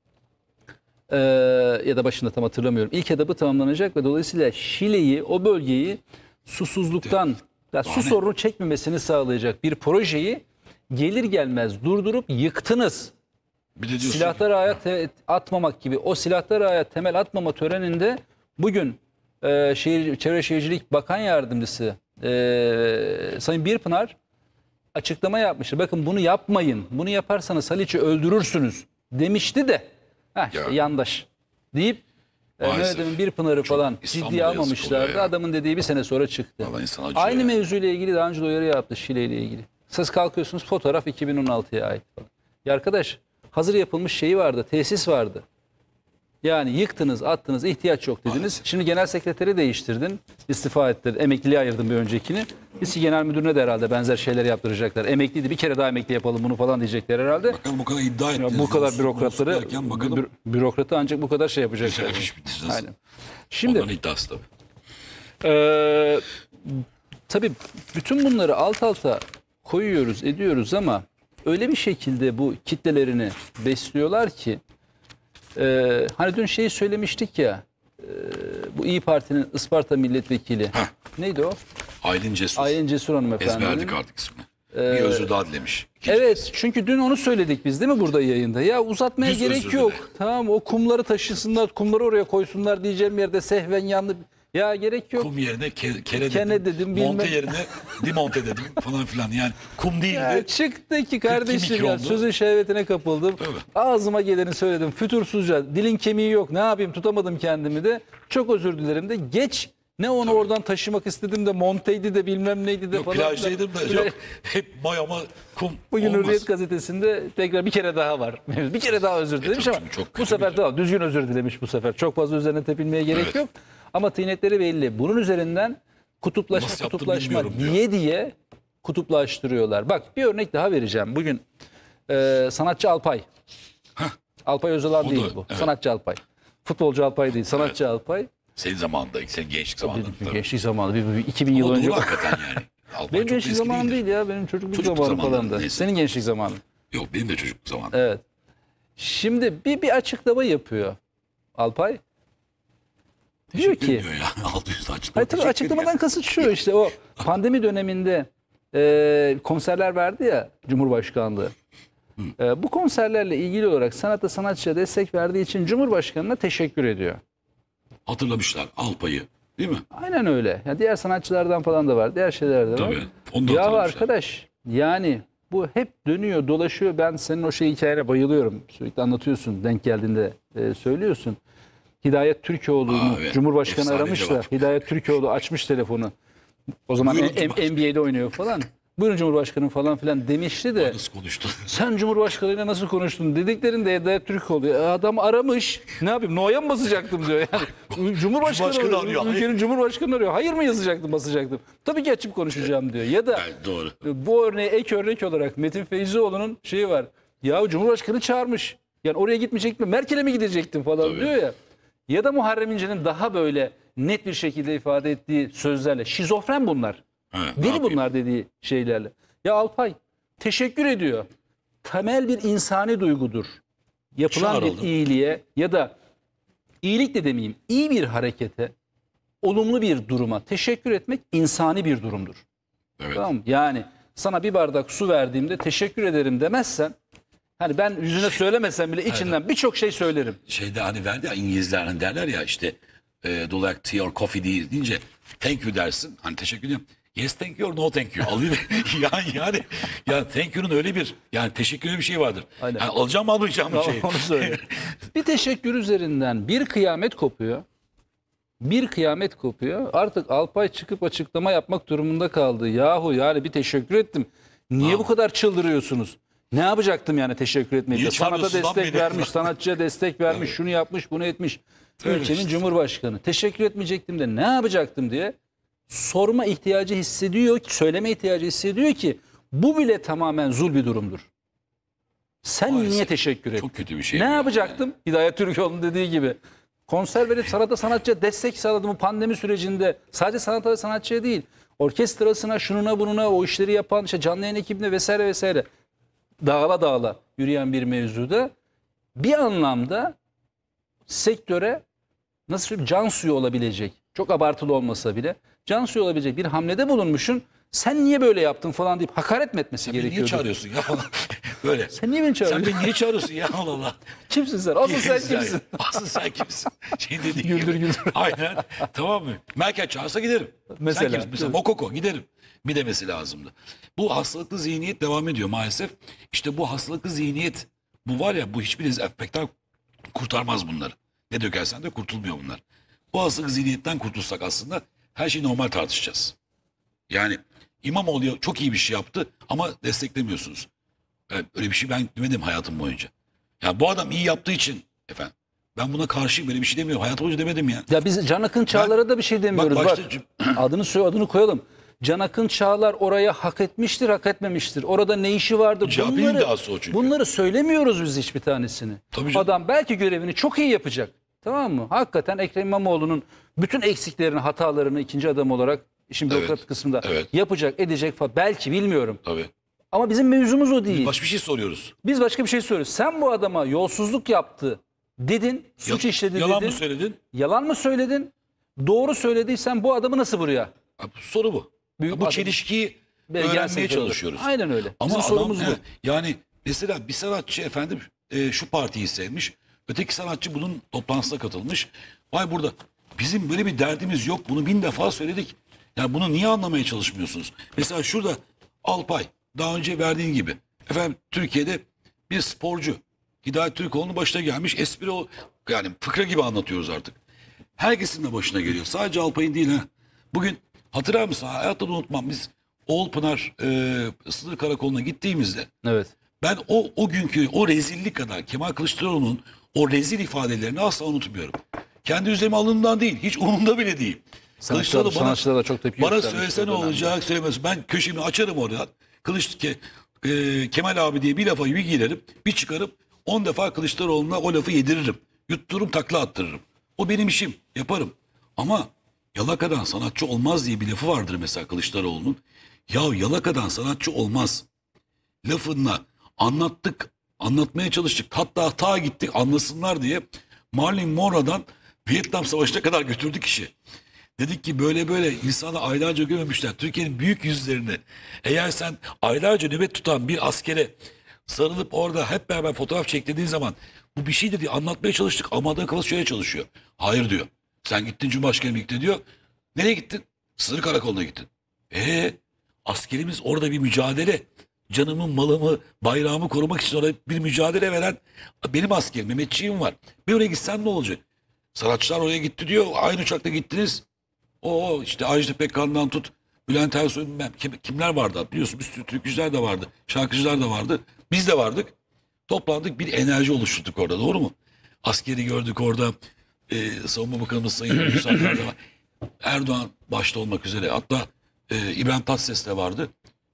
Ee, ya da başında tam hatırlamıyorum. İlk etabı tamamlanacak ve dolayısıyla Şile'yi, o bölgeyi susuzluktan, ya su Bahane. sorunu çekmemesini sağlayacak bir projeyi gelir gelmez durdurup yıktınız. Bir de diyorsun ki- Silahlara ayet te- atmamak gibi o silahlara ayet temel atmama töreninde bugün e, şehir, Çevre Şehircilik Bakan Yardımcısı e, Sayın Birpınar açıklama yapmıştı. Bakın bunu yapmayın. Bunu yaparsanız Haliç'i öldürürsünüz demişti de heh, işte Ya. yandaş deyip e, Maalesef. Mehmet Emin Birpınar'ı falan İstanbul'a ciddiye yazık almamışlardı. oluyor ya. Adamın dediği bir sene sonra çıktı. Vallahi insan acıyor Aynı ya. mevzuyla ilgili daha önce de uyarı yaptı Şile ile ilgili. Siz kalkıyorsunuz fotoğraf iki bin on altıya ait falan. Ya arkadaş hazır yapılmış şeyi vardı, tesis vardı. Yani yıktınız, attınız, ihtiyaç yok dediniz. Maalesef. Şimdi genel sekreteri değiştirdin, istifa ettirdin, emekliliğe ayırdın bir öncekini. İSİ Genel Müdürüne de herhalde benzer şeyler yaptıracaklar. Emekliydi, bir kere daha emekli yapalım bunu falan diyecekler herhalde. Bakalım bu kadar iddia Ya ettiniz. bu kadar Olsun, bürokratları, olsun derken bakalım. bü- bürokratı ancak bu kadar şey yapacaklar. Güzel iş bitireceğiz. Aynen. Şimdi Onların iddiası tabii. Ee, tabii bütün bunları alt alta koyuyoruz, ediyoruz ama öyle bir şekilde bu kitlelerini besliyorlar ki e, hani dün şeyi söylemiştik ya e, bu İyi Parti'nin Isparta milletvekili Heh. neydi o? Aylin Cesur. Aylin Cesur hanımefendinin. Ezberledik artık ismini. bir özür daha dilemiş. İkinci Evet, çünkü dün onu söyledik biz değil mi burada yayında? Ya uzatmaya Düz gerek özür yok. dile. Tamam, o kumları taşısınlar, kumları oraya koysunlar diyeceğim yerde sehven yandı. Ya gerek yok. Kum yerine ke, kere Kene dedim. dedim, monte bilmem. yerine dimonte dedim falan filan. Yani kum değildi. Ya çıktı ki kardeşim ya, mikrondu. sözün şehvetine kapıldım. Tabii. Ağzıma geleni söyledim. Fütursuzca, dilin kemiği yok. Ne yapayım, tutamadım kendimi de. Çok özür dilerim de. Geç. Ne onu oradan taşımak istedim de monteydi de bilmem neydi de Yok, falan. plajdaydım da Plaj- yok. Hep mayama kum Bugün olmaz. Hürriyet gazetesinde tekrar bir kere daha var. Bir kere daha özür dilemiş tabii ama çok bu kötü sefer bir- tamam düzgün özür dilemiş bu sefer. Çok fazla üzerine tepinmeye gerek Evet. yok. Ama tıynetleri belli. Bunun üzerinden kutuplaşma Nasıl yaptım kutuplaşma bilmiyorum diyor. diye diye kutuplaştırıyorlar. Bak bir örnek daha vereceğim. Bugün e, sanatçı Alpay. Alpay Özalan O değil da, bu. evet. Sanatçı Alpay. Futbolcu Alpay değil. Sanatçı Alpay. Senin zamanında, senin gençlik zamanında. Bir, bir tabii. gençlik zamanı. Bir, bir, iki bin yıl Ama önce. doğru hakikaten yani. Alman Benim çok gençlik eski zamanım değildir. değil ya. Benim çocukluk, Çocukluk zamanım zamanları, falan da. neyse. Senin gençlik zamanın. Yok benim de çocukluk zamanım. Evet. Şimdi bir, bir açıklama yapıyor Alpay. Diyor Teşekkür ki, ediyor ya. altı yüz açıklama. hayır, tabii Teşekkür açıklamadan ediyor. kasıt şu işte o pandemi döneminde e, konserler verdi ya Cumhurbaşkanlığı. E, bu konserlerle ilgili olarak sanata sanatçıya destek verdiği için Cumhurbaşkanı'na teşekkür ediyor. Hatırlamışlar Alpay'ı değil mi? Aynen öyle. Ya diğer sanatçılardan falan da var. Diğer şeyler de var. Tabii. Onu da Ya hatırlamışlar. arkadaş yani bu hep dönüyor dolaşıyor. Ben senin o şey hikayene bayılıyorum. Sürekli anlatıyorsun. Denk geldiğinde e, söylüyorsun. Hidayet Türkoğlu'nu Aa, evet. Cumhurbaşkanı Efsane aramış da cevap. Hidayet Türkoğlu açmış telefonu. O zaman Buyurun M- M- N B A'de oynuyor falan. Buyurun Cumhurbaşkanım falan filan demişti de. Nasıl konuştu? Sen Cumhurbaşkanıyla nasıl konuştun dediklerinde Hidayet Türkoğlu. "E, adam aramış. Ne yapayım? No'ya mı basacaktım diyor yani. Cumhurbaşkanı Cumhurbaşkanı arıyor. arıyor. Ülkenin Cumhurbaşkanı arıyor. Hayır mı yazacaktım basacaktım. Tabii ki açıp konuşacağım diyor. Ya da Evet, doğru. bu örneğe ek örnek olarak Metin Feyzioğlu'nun şeyi var. Ya Cumhurbaşkanı çağırmış. Yani oraya gitmeyecektim. Merkel'e mi gidecektim falan Tabii. diyor ya. Ya da Muharrem İnce'nin daha böyle net bir şekilde ifade ettiği sözlerle. Şizofren bunlar. Evet, ne Deli yapayım? bunlar dediği şeylerle. Ya Alpay teşekkür ediyor. Temel bir insani duygudur. Yapılan Çağrıldım. bir iyiliğe ya da iyilik de demeyeyim, iyi bir harekete, olumlu bir duruma teşekkür etmek insani bir durumdur. Evet. Tamam mı? Yani sana bir bardak su verdiğimde teşekkür ederim demezsen, hani ben yüzüne söylemesem bile içinden birçok şey söylerim. Şeyde hani verdi ya İngilizler hani derler ya işte e, do like tea or coffee diye- deyince thank you dersin. Hani teşekkür ederim. Yes thank you or no thank you. Alıyor. yani yani ya thank you'nun öyle bir yani teşekkürün bir şey vardır. Aynen. Yani alacağım mı almayacağım mı şey. Onu söyle. Bir teşekkür üzerinden bir kıyamet kopuyor. Bir kıyamet kopuyor. Artık Alpay çıkıp açıklama yapmak durumunda kaldı. Yahu yani bir teşekkür ettim. Niye bu kadar çıldırıyorsunuz? Ne yapacaktım yani teşekkür etmeyi? Niye Sanata çağırıyorsun lan destek beni? vermiş, sanatçıya destek vermiş, şunu yapmış, bunu etmiş. Ülkenin işte. Cumhurbaşkanı. Teşekkür etmeyecektim de ne yapacaktım diye sorma ihtiyacı hissediyor, söyleme ihtiyacı hissediyor ki bu bile tamamen zul bir durumdur. Sen Maalesef. niye teşekkür ettin? Çok kötü bir şey. Ne bu ya. yapacaktım? Hidayet Türkoğlu'nun dediği gibi. Konser verip sanata sanatçıya destek sağladım bu pandemi sürecinde. Sadece sanata ve sanatçıya değil. Orkestrasına, şununa bununa, o işleri yapan işte canlı yayın ekibine vesaire vesaire. Dağla dağla yürüyen bir mevzuda bir anlamda sektöre nasıl söyleyeyim can suyu olabilecek. Çok abartılı olmasa bile can suyu olabilecek bir hamlede bulunmuşsun. Sen niye böyle yaptın falan deyip hakaret mi etmesi Sen beni niye gerekiyordu? çağırıyorsun ya? Böyle. Sen niye beni Sen çağırıyorsun? beni niye çağırıyorsun ya Allah Allah. Kimsin sen? Asıl sen kimsin? Asıl sen kimsin? Şey dediğin Güldür, gibi. güldür. Aynen. Tamam mı? Merkel çağırsa giderim. Mesela. Sen kimsin? Mesela Mokoko giderim. Bir demesi lazımdı. Bu hastalıklı zihniyet devam ediyor maalesef. İşte bu hastalıklı zihniyet bu var ya bu hiçbir dezenfektan kurtarmaz bunları. Ne dökersen de kurtulmuyor bunlar. Bu hastalıklı zihniyetten kurtulsak aslında her şeyi normal tartışacağız. Yani İmamoğlu çok iyi bir şey yaptı ama desteklemiyorsunuz. Evet, öyle bir şey ben demedim hayatım boyunca. Ya bu adam iyi yaptığı için efendim ben buna karşıyım böyle bir şey demiyorum. Hayatım boyunca demedim ya. Ya biz Can Akın Çağlar'a da bir şey demiyoruz. Bak, başta- adını söyle adını koyalım. Can Akın Çağlar oraya hak etmiştir, hak etmemiştir. Orada ne işi vardı? Cevabın iddiası o çünkü. bunları söylemiyoruz biz hiçbir tanesini. Tabii canım. Adam belki görevini çok iyi yapacak. Tamam mı? Hakikaten Ekrem İmamoğlu'nun bütün eksiklerini, hatalarını ikinci adam olarak işin Evet, bürokrat kısmında evet. yapacak, edecek falan. Belki bilmiyorum. Tabii. Ama bizim mevzumuz o değil. Başka bir şey soruyoruz. Biz başka bir şey soruyoruz. Sen bu adama yolsuzluk yaptı dedin, suç Ya- işledi Yalan dedin. mı söyledin? Yalan mı söyledin? Doğru söylediysen bu adamı nasıl buraya? Ha, soru bu. Büyük Ha, bu adam- çelişkiyi Genel öğrenmeye sekreter. çalışıyoruz. Aynen öyle. Ama Bizim adam, sorumuz bu. he, yani mesela bir sanatçı efendim e, şu partiyi sevmiş. Öteki sanatçı bunun toplantısına katılmış. Vay burada bizim böyle bir derdimiz yok. Bunu bin defa söyledik. Yani bunu niye anlamaya çalışmıyorsunuz? Mesela şurada Alpay daha önce verdiğin gibi. Efendim Türkiye'de bir sporcu Hidayet Türkoğlu'nun başına gelmiş. Espri o yani fıkra gibi anlatıyoruz artık. Herkesin de başına geliyor. Sadece Alpay'ın değil ha. Bugün hatırlar mısın? Hayatta da unutmam. Biz Oğulpınar e, sınır karakoluna gittiğimizde Evet. ben o o günkü o rezillik kadar Kemal Kılıçdaroğlu'nun o rezil ifadelerini asla unutmuyorum. Kendi üzerime alındığından değil. Hiç umurumda bile değil. Sanatçılar, Kılıçdaroğlu sanatçılar da çok tepki bana göstermiş söylese o ne dönemde. olacak söylemez. Ben köşemi açarım oradan. Kılıç, ke, e, Kemal abi diye bir lafa bir girerim. Bir çıkarıp on defa Kılıçdaroğlu'na o lafı yediririm. Yuttururum takla attırırım. O benim işim. Yaparım. Ama yalakadan sanatçı olmaz diye bir lafı vardır mesela Kılıçdaroğlu'nun. Ya yalakadan sanatçı olmaz lafınla anlattık, anlatmaya çalıştık. Hatta ta gittik anlasınlar diye Marilyn Monroe'dan Vietnam Savaşı'na kadar götürdük işi. Dedik ki böyle böyle insanı aylarca görmemişler. Türkiye'nin büyük yüzlerini eğer sen aylarca nöbet tutan bir askere sarılıp orada hep beraber fotoğraf çektirdiğin zaman bu bir şey de diye anlatmaya çalıştık. Ama adam kafası şöyle çalışıyor. Hayır diyor. Sen gittin Cumhurbaşkanı birlikte diyor. Nereye gittin? Sınır karakoluna gittin. Eee askerimiz orada bir mücadele. Canımı, malımı, bayrağımı korumak için orada bir mücadele veren benim askerim, Mehmetçiğim var. Bir oraya gitsen ne olacak? Sanatçılar oraya gitti diyor. Aynı uçakla gittiniz. O işte Ajda Pekkan'dan tut. Bülent Ersoy bilmem kim, kimler vardı biliyorsun. Bir sürü türkücüler de vardı. Şarkıcılar da vardı. Biz de vardık. Toplandık bir enerji oluşturduk orada, doğru mu? Askeri gördük orada. E, Savunma Bakanımız Sayın Hulusi Akar da var. Erdoğan başta olmak üzere. Hatta e, İbrahim Tatlıses de vardı.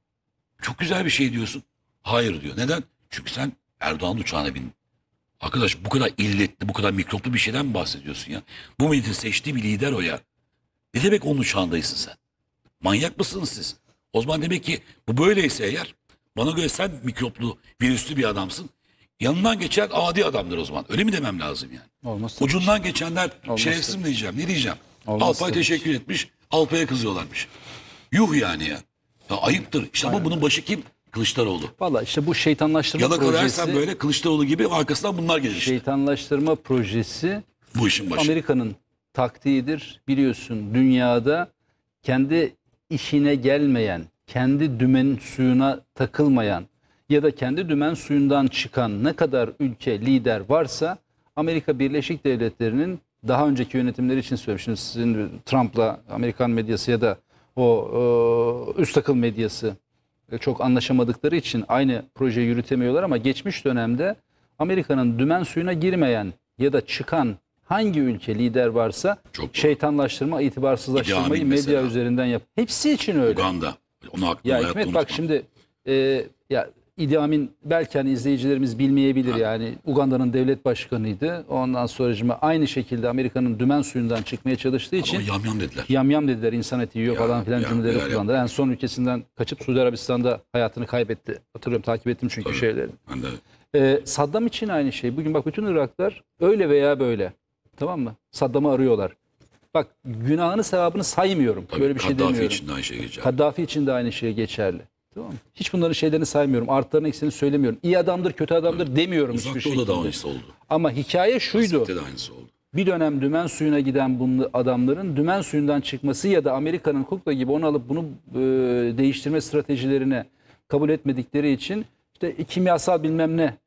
Çok güzel bir şey diyorsun. Hayır diyor. Neden? Çünkü sen Erdoğan uçağına bindin. Arkadaş bu kadar illetli, bu kadar mikroplu bir şeyden mi bahsediyorsun ya? Bu milletin seçtiği bir lider o ya. Ne demek onun uçağındaysın sen? Manyak mısınız siz? O zaman demek ki bu böyleyse eğer bana göre sen mikroplu, virüslü bir adamsın. Yanından geçen adi adamdır o zaman. Öyle mi demem lazım yani? Olmaz. Ucundan geçenler Olmaz. şerefsiz mi diyeceğim? Ne diyeceğim? Olmaz Alpay tabii. teşekkür etmiş. Alpay'a kızıyorlarmış. Yuh yani ya. Ya ayıptır. İşte ama bunun başı kim? Kılıçdaroğlu. Valla işte bu şeytanlaştırma Yalaka projesi, versen böyle Kılıçdaroğlu gibi arkasından bunlar gelir işte. şeytanlaştırma projesi Bu işin başı. Amerika'nın taktiğidir. Biliyorsun dünyada kendi işine gelmeyen, kendi dümen suyuna takılmayan ya da kendi dümen suyundan çıkan ne kadar ülke, lider varsa Amerika Birleşik Devletleri'nin daha önceki yönetimleri için söylüyorum. Şimdi sizin Trump'la Amerikan medyası ya da o e, üst akıl medyası çok anlaşamadıkları için aynı projeyi yürütemiyorlar ama geçmiş dönemde Amerika'nın dümen suyuna girmeyen ya da çıkan hangi ülke lider varsa Çok doğru. şeytanlaştırma, itibarsızlaştırmayı İdami medya mesela. üzerinden yap. Hepsi için öyle. Uganda. Onu aklımda Ya hayatta Hikmet unutmam. bak şimdi e, ya Idi Amin belki hani izleyicilerimiz bilmeyebilir yani Uganda'nın devlet başkanıydı. Ondan sonra aynı şekilde Amerika'nın dümen suyundan çıkmaya çalıştığı için Ama yamyam dediler. yamyam dediler, insan eti yiyor Ya, falan filan ya, cümleleri ya, ya. kullandı. En son ülkesinden kaçıp Suudi Arabistan'da hayatını kaybetti. Hatırlıyorum, takip ettim çünkü Tabii. şeyleri. Ben de Ee, Saddam için aynı şey. Bugün bak bütün Iraklar öyle veya böyle. Tamam mı? Saddam'ı arıyorlar. Bak günahını sevabını saymıyorum. tabii, Böyle bir şey Kaddafi demiyorum. için de aynı şey geçer. Kaddafi için de aynı şey geçerli. Tamam mı? Hiç bunların şeylerini saymıyorum. Artlarını eksiğini söylemiyorum. İyi adamdır, kötü adamdır demiyorum hiçbir Uzak şekilde. Doğu'da da aynısı oldu. Ama hikaye şuydu. Pasifik'te de aynısı oldu. Bir dönem dümen suyuna giden bu adamların dümen suyundan çıkması ya da Amerika'nın kukla gibi onu alıp bunu e, değiştirme stratejilerine kabul etmedikleri için işte kimyasal bilmem ne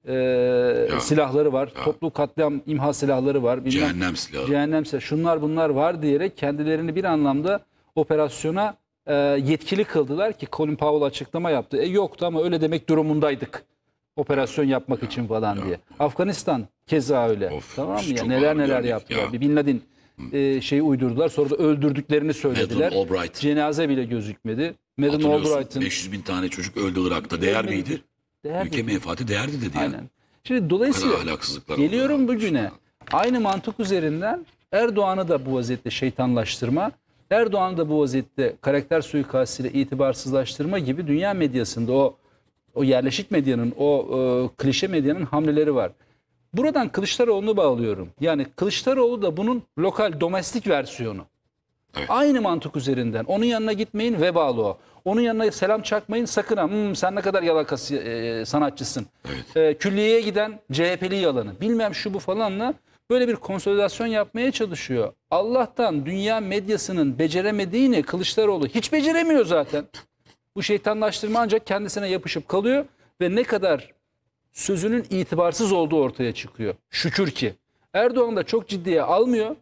e, silahları var. Toplu katliam imha silahları var. Bilmem, Cehennem silahı. cehennem silahı. Şunlar bunlar var diyerek kendilerini bir anlamda operasyona e, yetkili kıldılar ki Colin Powell açıklama yaptı. E yoktu ama öyle demek durumundaydık. Operasyon yapmak için falan diye. Afganistan keza öyle. Of, tamam mı ya? çok Neler ağır neler gördük yaptılar. ya. Bir Bin Laden e, şeyi uydurdular. Sonra da öldürdüklerini söylediler. Madeleine Albright. Cenaze bile gözükmedi. Madeleine Hatırlıyorsun Albright'ın beş yüz bin tane çocuk öldü Irak'ta. Değer Değerli. miydi? değerli. Ülke menfaati değerdi dedi ya. Aynen. Şimdi Bu dolayısıyla kadar ahlaksızlıklar oldu geliyorum ya. bugüne. Aynı mantık üzerinden Erdoğan'ı da bu vaziyette şeytanlaştırma, Erdoğan'ı da bu vaziyette karakter suikastıyla itibarsızlaştırma gibi dünya medyasında o o yerleşik medyanın, o e, klişe medyanın hamleleri var. Buradan Kılıçdaroğlu'nu bağlıyorum. Yani Kılıçdaroğlu da bunun lokal, domestik versiyonu. Evet. Aynı mantık üzerinden. Onun yanına gitmeyin, vebalı o. Onun yanına selam çakmayın, sakın ha. Hmm, sen ne kadar yalakası e, sanatçısın. Evet. E, külliyeye giden C H P'li yalanı. Bilmem şu bu falanla böyle bir konsolidasyon yapmaya çalışıyor. Allah'tan dünya medyasının beceremediğini Kılıçdaroğlu hiç beceremiyor zaten. Bu şeytanlaştırma ancak kendisine yapışıp kalıyor ve ne kadar sözünün itibarsız olduğu ortaya çıkıyor. Şükür ki. Erdoğan da çok ciddiye almıyor.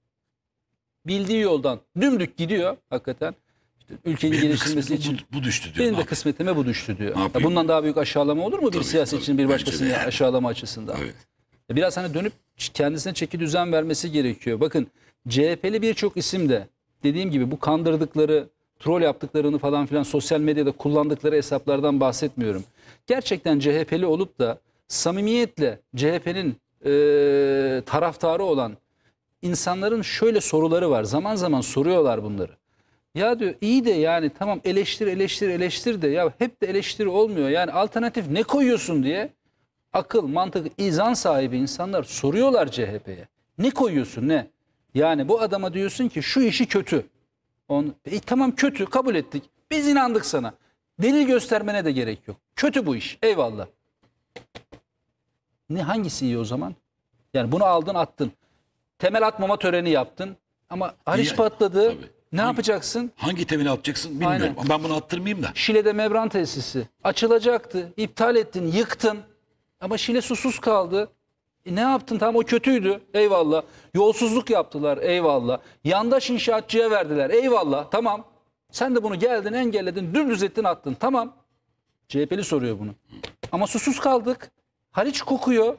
Bildiği yoldan dümdük gidiyor hakikaten. İşte ülkenin Benim de geliştirilmesi kısmetime için bu, bu düştü diyor. benim Ne de yapayım? kısmetime bu düştü diyor. Ne Ya yapayım? bundan daha büyük aşağılama olur mu bir Tabii, siyasetçinin tabii. bir Bence başkasını de yani. aşağılama açısından? Evet. Biraz hani dönüp kendisine çeki düzen vermesi gerekiyor. Bakın C H P'li birçok isim de dediğim gibi bu kandırdıkları, troll yaptıklarını falan filan sosyal medyada kullandıkları hesaplardan bahsetmiyorum. Gerçekten C H P'li olup da samimiyetle C H P'nin e, taraftarı olan insanların şöyle soruları var. Zaman zaman soruyorlar bunları. Ya diyor iyi de yani tamam eleştir eleştir eleştir de ya hep de eleştiri olmuyor. Yani alternatif ne koyuyorsun diye akıl, mantık, izan sahibi insanlar soruyorlar C H P'ye. Ne koyuyorsun ne? Yani bu adama diyorsun ki şu işi kötü. On, e, tamam kötü kabul ettik. Biz inandık sana. Delil göstermene de gerek yok. Kötü bu iş. Eyvallah. Ne hangisi iyi o zaman? Yani bunu aldın attın. Temel atmama töreni yaptın. Ama Haliç Yani, patladı. tabii. Ne Hangi- yapacaksın? Hangi temeli atacaksın bilmiyorum. Aynen. Ama ben bunu attırmayayım da. Şile'de membran tesisi açılacaktı. İptal ettin, yıktın. Ama Şile susuz kaldı. E ne yaptın? Tamam o kötüydü. Eyvallah. Yolsuzluk yaptılar. Eyvallah. Yandaş inşaatçıya verdiler. Eyvallah. Tamam. Sen de bunu geldin, engelledin, dümdüz ettin, attın. Tamam. C H P'li soruyor bunu. Ama susuz kaldık. Haliç kokuyor.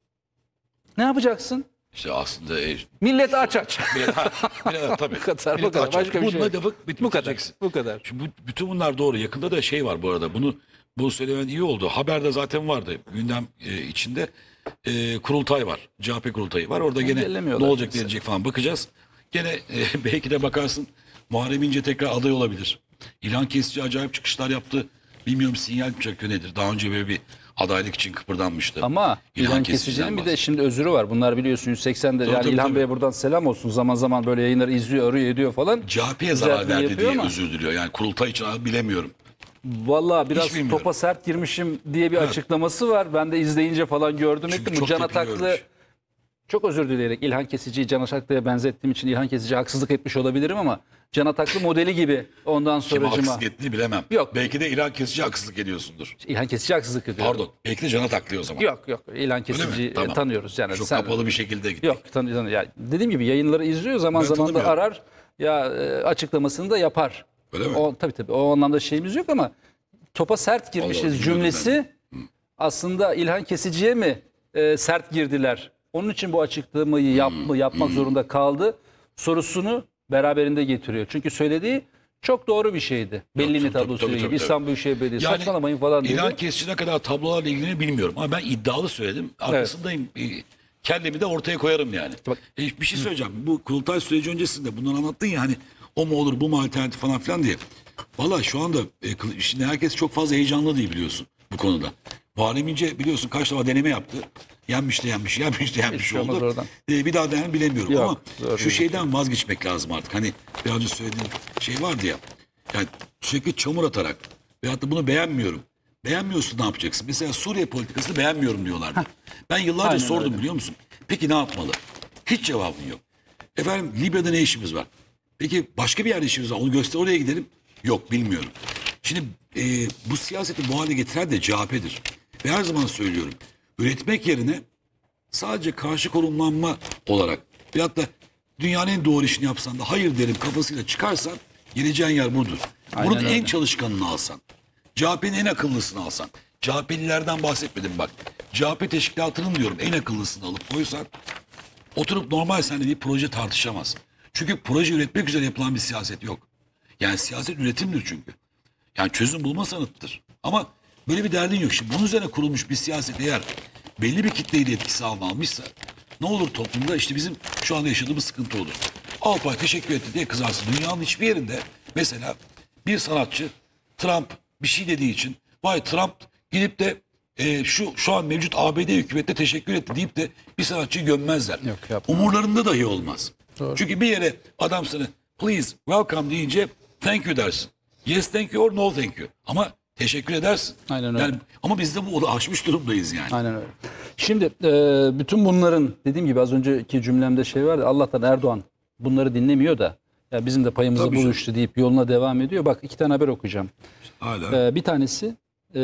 Ne yapacaksın? İşte aslında e, Millet aç aç. bile, ha, bile, tabii. Bu kadar, bu Millet kadar. aç- Başka bir şey Bununla yok. lafı Bu kadar. bitireceksin. Bu kadar. Şimdi bu, bütün bunlar doğru. Yakında da şey var bu arada. Bunu bu söylemen iyi oldu. Haberde zaten vardı. Gündem e, içinde e, kurultay var. C H P kurultayı var. Orada gene ne Engellemiyorlar olacak mesela. ne edecek falan bakacağız. Gene e, belki de bakarsın Muharrem İnce tekrar aday olabilir. İlhan Kesici acayip çıkışlar yaptı. Bilmiyorum sinyal mi çakıyor nedir. Daha önce böyle bir adaylık için kıpırdanmıştı. Ama İlhan Kesici'den Kesici'nin bir de bahsediyor. şimdi özürü var. Bunlar biliyorsun yüz seksende. Tabii, Yani tabii, İlhan tabii. Bey'e buradan selam olsun. Zaman zaman böyle yayınları izliyor, arıyor, ediyor falan. C H P'ye zarar Düzeltme verdi yapıyor diye ama özür diliyor. Yani kurultay için bilemiyorum. Vallahi biraz bilmiyorum. topa sert girmişim diye bir açıklaması var. Ben de izleyince falan gördüm Çünkü ettim. Bu çok Can tepki Ataklı görmüş. çok özür dileyerek İlhan Kesici'yi Can Ataklı'ya benzettiğim için İlhan Kesici haksızlık etmiş olabilirim ama Can Ataklı modeli gibi ondan Kime sonracıma. haksızlık ettiğini bilemem. Yok. Belki de İlhan Kesici haksızlık ediyorsundur. İlhan Kesici haksızlık ediyor. Pardon. Belki de Can'a taklıyor o zaman. Yok yok İlhan mi? Kesici'yi Tamam. tanıyoruz. Yani Çok sen- kapalı bir şekilde gitti. Yok tanıyorum. Yani dediğim gibi yayınları izliyor zaman Ben zaman da tanımıyorum. arar ya e, açıklamasını da yapar. Öyle mi? O tabii tabii o anlamda şeyimiz yok ama topa sert girmişiz Allah Allah, cümlesi aslında İlhan Kesici'ye mi e, sert girdiler? Onun için bu açıklamayı yap, yapmak zorunda kaldı sorusunu beraberinde getiriyor. Çünkü söylediği çok doğru bir şeydi. Bellini tabii, tablosu tabii, gibi tabii, İstanbul Büyükşehir Belediyesi saçmalamayın falan dedi. İlhan Kesici ne kadar tablolarla ilgili bilmiyorum ama ben iddialı söyledim. Arkasındayım. E, Kendimi de ortaya koyarım yani. Bak- E, bir şey söyleyeceğim. Bu kurultay süreci öncesinde bunları anlattın ya hani o mu olur bu mu alternatif falan filan diye. Valla şu anda e, kıl- şimdi herkes çok fazla heyecanlı değil biliyorsun bu konuda. Muharrem İnce biliyorsun kaç defa deneme yaptı. Yenmiş de yenmiş, yenmiş de yenmiş Hiç olmaz oldu. oradan. E, bir daha denem bilemiyorum Yok, ama zor şu değil. şeyden vazgeçmek lazım artık. Hani biraz önce söylediğim şey vardı ya. Yani sürekli çamur atarak veyahut da bunu beğenmiyorum. Beğenmiyorsun ne yapacaksın? Mesela Suriye politikasını beğenmiyorum diyorlardı. Ben yıllarca Aynen sordum öyle. biliyor musun? Peki ne yapmalı? Hiç cevabın yok. Efendim Libya'da ne işimiz var? Peki başka bir yerde işimiz var. Onu göster oraya gidelim. Yok bilmiyorum. Şimdi e, bu siyaseti bu hale getiren de C H P'dir. Ve her zaman söylüyorum. Üretmek yerine sadece karşı konumlanma olarak veyahut da dünyanın en doğru işini yapsan da hayır derim kafasıyla çıkarsan geleceğin yer budur. Aynen Bunun en öyle. çalışkanını alsan. C H P'nin en akıllısını alsan. C H P'lilerden bahsetmedim bak. C H P teşkilatının diyorum en akıllısını alıp koysan oturup normal seninle bir proje tartışamaz. Çünkü proje üretmek üzere yapılan bir siyaset yok. Yani siyaset üretimdir çünkü. Yani çözüm bulma sanatıdır. Ama böyle bir derdin yok. Şimdi bunun üzerine kurulmuş bir siyaset eğer belli bir kitleyi de etkisi altına almışsa ne olur toplumda işte bizim şu anda yaşadığımız sıkıntı olur. Alpay teşekkür etti diye kızarsın. Dünyanın hiçbir yerinde mesela bir sanatçı Trump bir şey dediği için vay Trump gidip de e, şu şu an mevcut A B D hükümetine teşekkür etti deyip de bir sanatçıyı gömmezler. Yok, yapma. Umurlarında dahi olmaz. Doğru. Çünkü bir yere adam sana please welcome deyince thank you dersin. Yes thank you or no thank you. Ama teşekkür edersin. Aynen öyle. Yani, ama biz de bu aşmış durumdayız yani. Aynen öyle. Şimdi e, bütün bunların dediğim gibi az önceki cümlemde şey vardı. Allah'tan Erdoğan bunları dinlemiyor da ya bizim de payımıza Tabii buluştu deyip yoluna devam ediyor. Bak iki tane haber okuyacağım. Hala. E, bir tanesi e,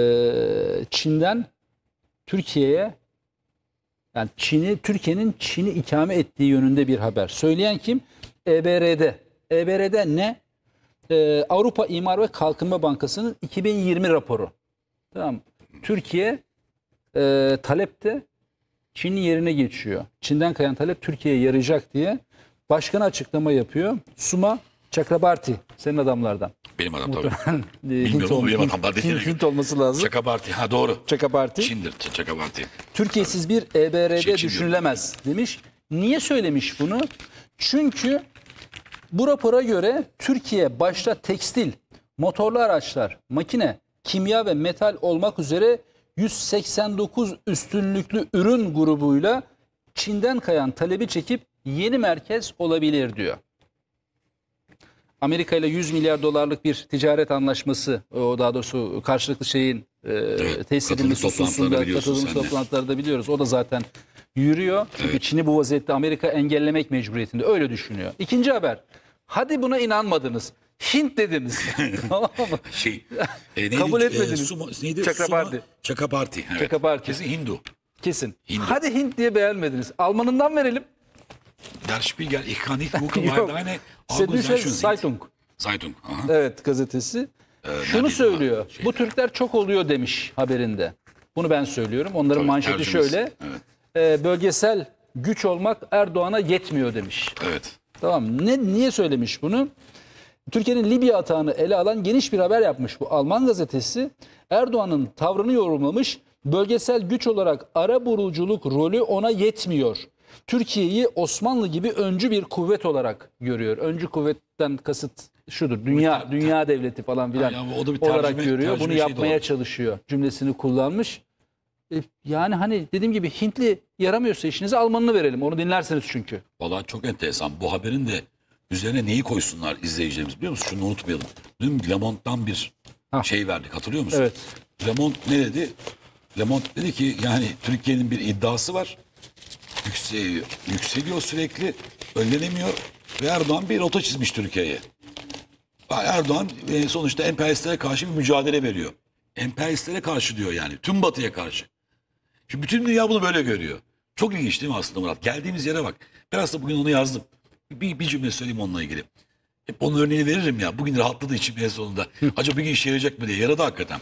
Çin'den Türkiye'ye yani Çin'i Türkiye'nin Çin'i ikame ettiği yönünde bir haber. Söyleyen kim? E B R D. E B R D ne? E, Avrupa İmar ve Kalkınma Bankası'nın iki bin yirmi raporu. Tamam. Türkiye e, talepte Çin'in yerine geçiyor. Çin'den kayan talep Türkiye'ye yarayacak diye başkan açıklama yapıyor. Suma Chakrabarti senin adamlardan. Benim adam tabii. Hint, Bilmiyorum ama benim Hint- adamlar dediğine Hint, göre. Hint olması lazım. Çakabarti. Ha doğru. Chakrabarti. Çin'dir Çakabarti. Türkiye'siz bir E B R D Şey, Çin düşünülemez demiş. Niye söylemiş bunu? Çünkü bu rapora göre Türkiye başta tekstil, motorlu araçlar, makine, kimya ve metal olmak üzere yüz seksen dokuz üstünlüklü ürün grubuyla Çin'den kayan talebi çekip yeni merkez olabilir diyor. Amerika ile yüz milyar dolarlık bir ticaret anlaşması, o daha doğrusu karşılıklı şeyin e, Evet, tesis katılım edilmesi toplantılarını hususunda biliyorsun katılmış sen de. toplantılarda biliyoruz. O da zaten yürüyor. Çünkü Evet. Çin'i bu vaziyette Amerika engellemek mecburiyetinde, öyle düşünüyor. İkinci haber. Hadi buna inanmadınız. Hint dediniz. Tamam mı? Şey, e, neydi? Kabul E, etmediniz. Sumo, neydi? Chakrabarti. Sumo- Chakrabarti. Evet. Chakrabarti. Kesin Hindu. Kesin. Hindu. Hadi Hint diye beğenmediniz. Almanından verelim. Der Spiegel, ich kann nicht gucken, Yok. weil deine Sedische Organization sind. Zeitung. Zeitung. Aha. Evet, gazetesi. Şunu neredeydi söylüyor. o? Şeyde. Bu Türkler çok oluyor demiş haberinde. Bunu ben söylüyorum. Onların Tabii, manşeti tercümesi. şöyle. Evet. Ee, bölgesel güç olmak Erdoğan'a yetmiyor demiş. Evet. Tamam. Ne, niye söylemiş bunu? Türkiye'nin Libya atağını ele alan geniş bir haber yapmış bu Alman gazetesi. Erdoğan'ın tavrını yorumlamış. Bölgesel güç olarak ara buluculuk rolü ona yetmiyor. Türkiye'yi Osmanlı gibi öncü bir kuvvet olarak görüyor. Öncü kuvvetten kasıt şudur. Dünya dünya devleti falan filan Yani o da bir olarak tercüme- görüyor. Bunu tercüme şey de yapmaya olabilir. çalışıyor. Cümlesini kullanmış. E, Yani hani dediğim gibi Hintli yaramıyorsa işinize Almanını verelim. Onu dinlersiniz çünkü. Vallahi çok enteresan. Bu haberin de üzerine neyi koysunlar izleyicilerimiz biliyor musun? Şunu unutmayalım. Dün Le Monde'dan bir Ha. şey verdik, hatırlıyor musun? Evet. Le Monde ne dedi? Le Monde dedi ki yani Türkiye'nin bir iddiası var. Yükseliyor, yükseliyor sürekli. Önlenemiyor. Ve Erdoğan bir rota çizmiş Türkiye'ye. Erdoğan e, sonuçta emperyalistlere karşı bir mücadele veriyor. Emperyalistlere karşı diyor yani. Tüm batıya karşı. Şimdi bütün dünya bunu böyle görüyor. Çok ilginç değil mi aslında Murat? Geldiğimiz yere bak. Biraz da bugün onu yazdım. Bir, bir cümle söyleyeyim onunla ilgili. Hep onun örneğini veririm ya. Bugün rahatladı içim en sonunda. Acaba bir gün işe yarayacak mı diye. Yaradı hakikaten.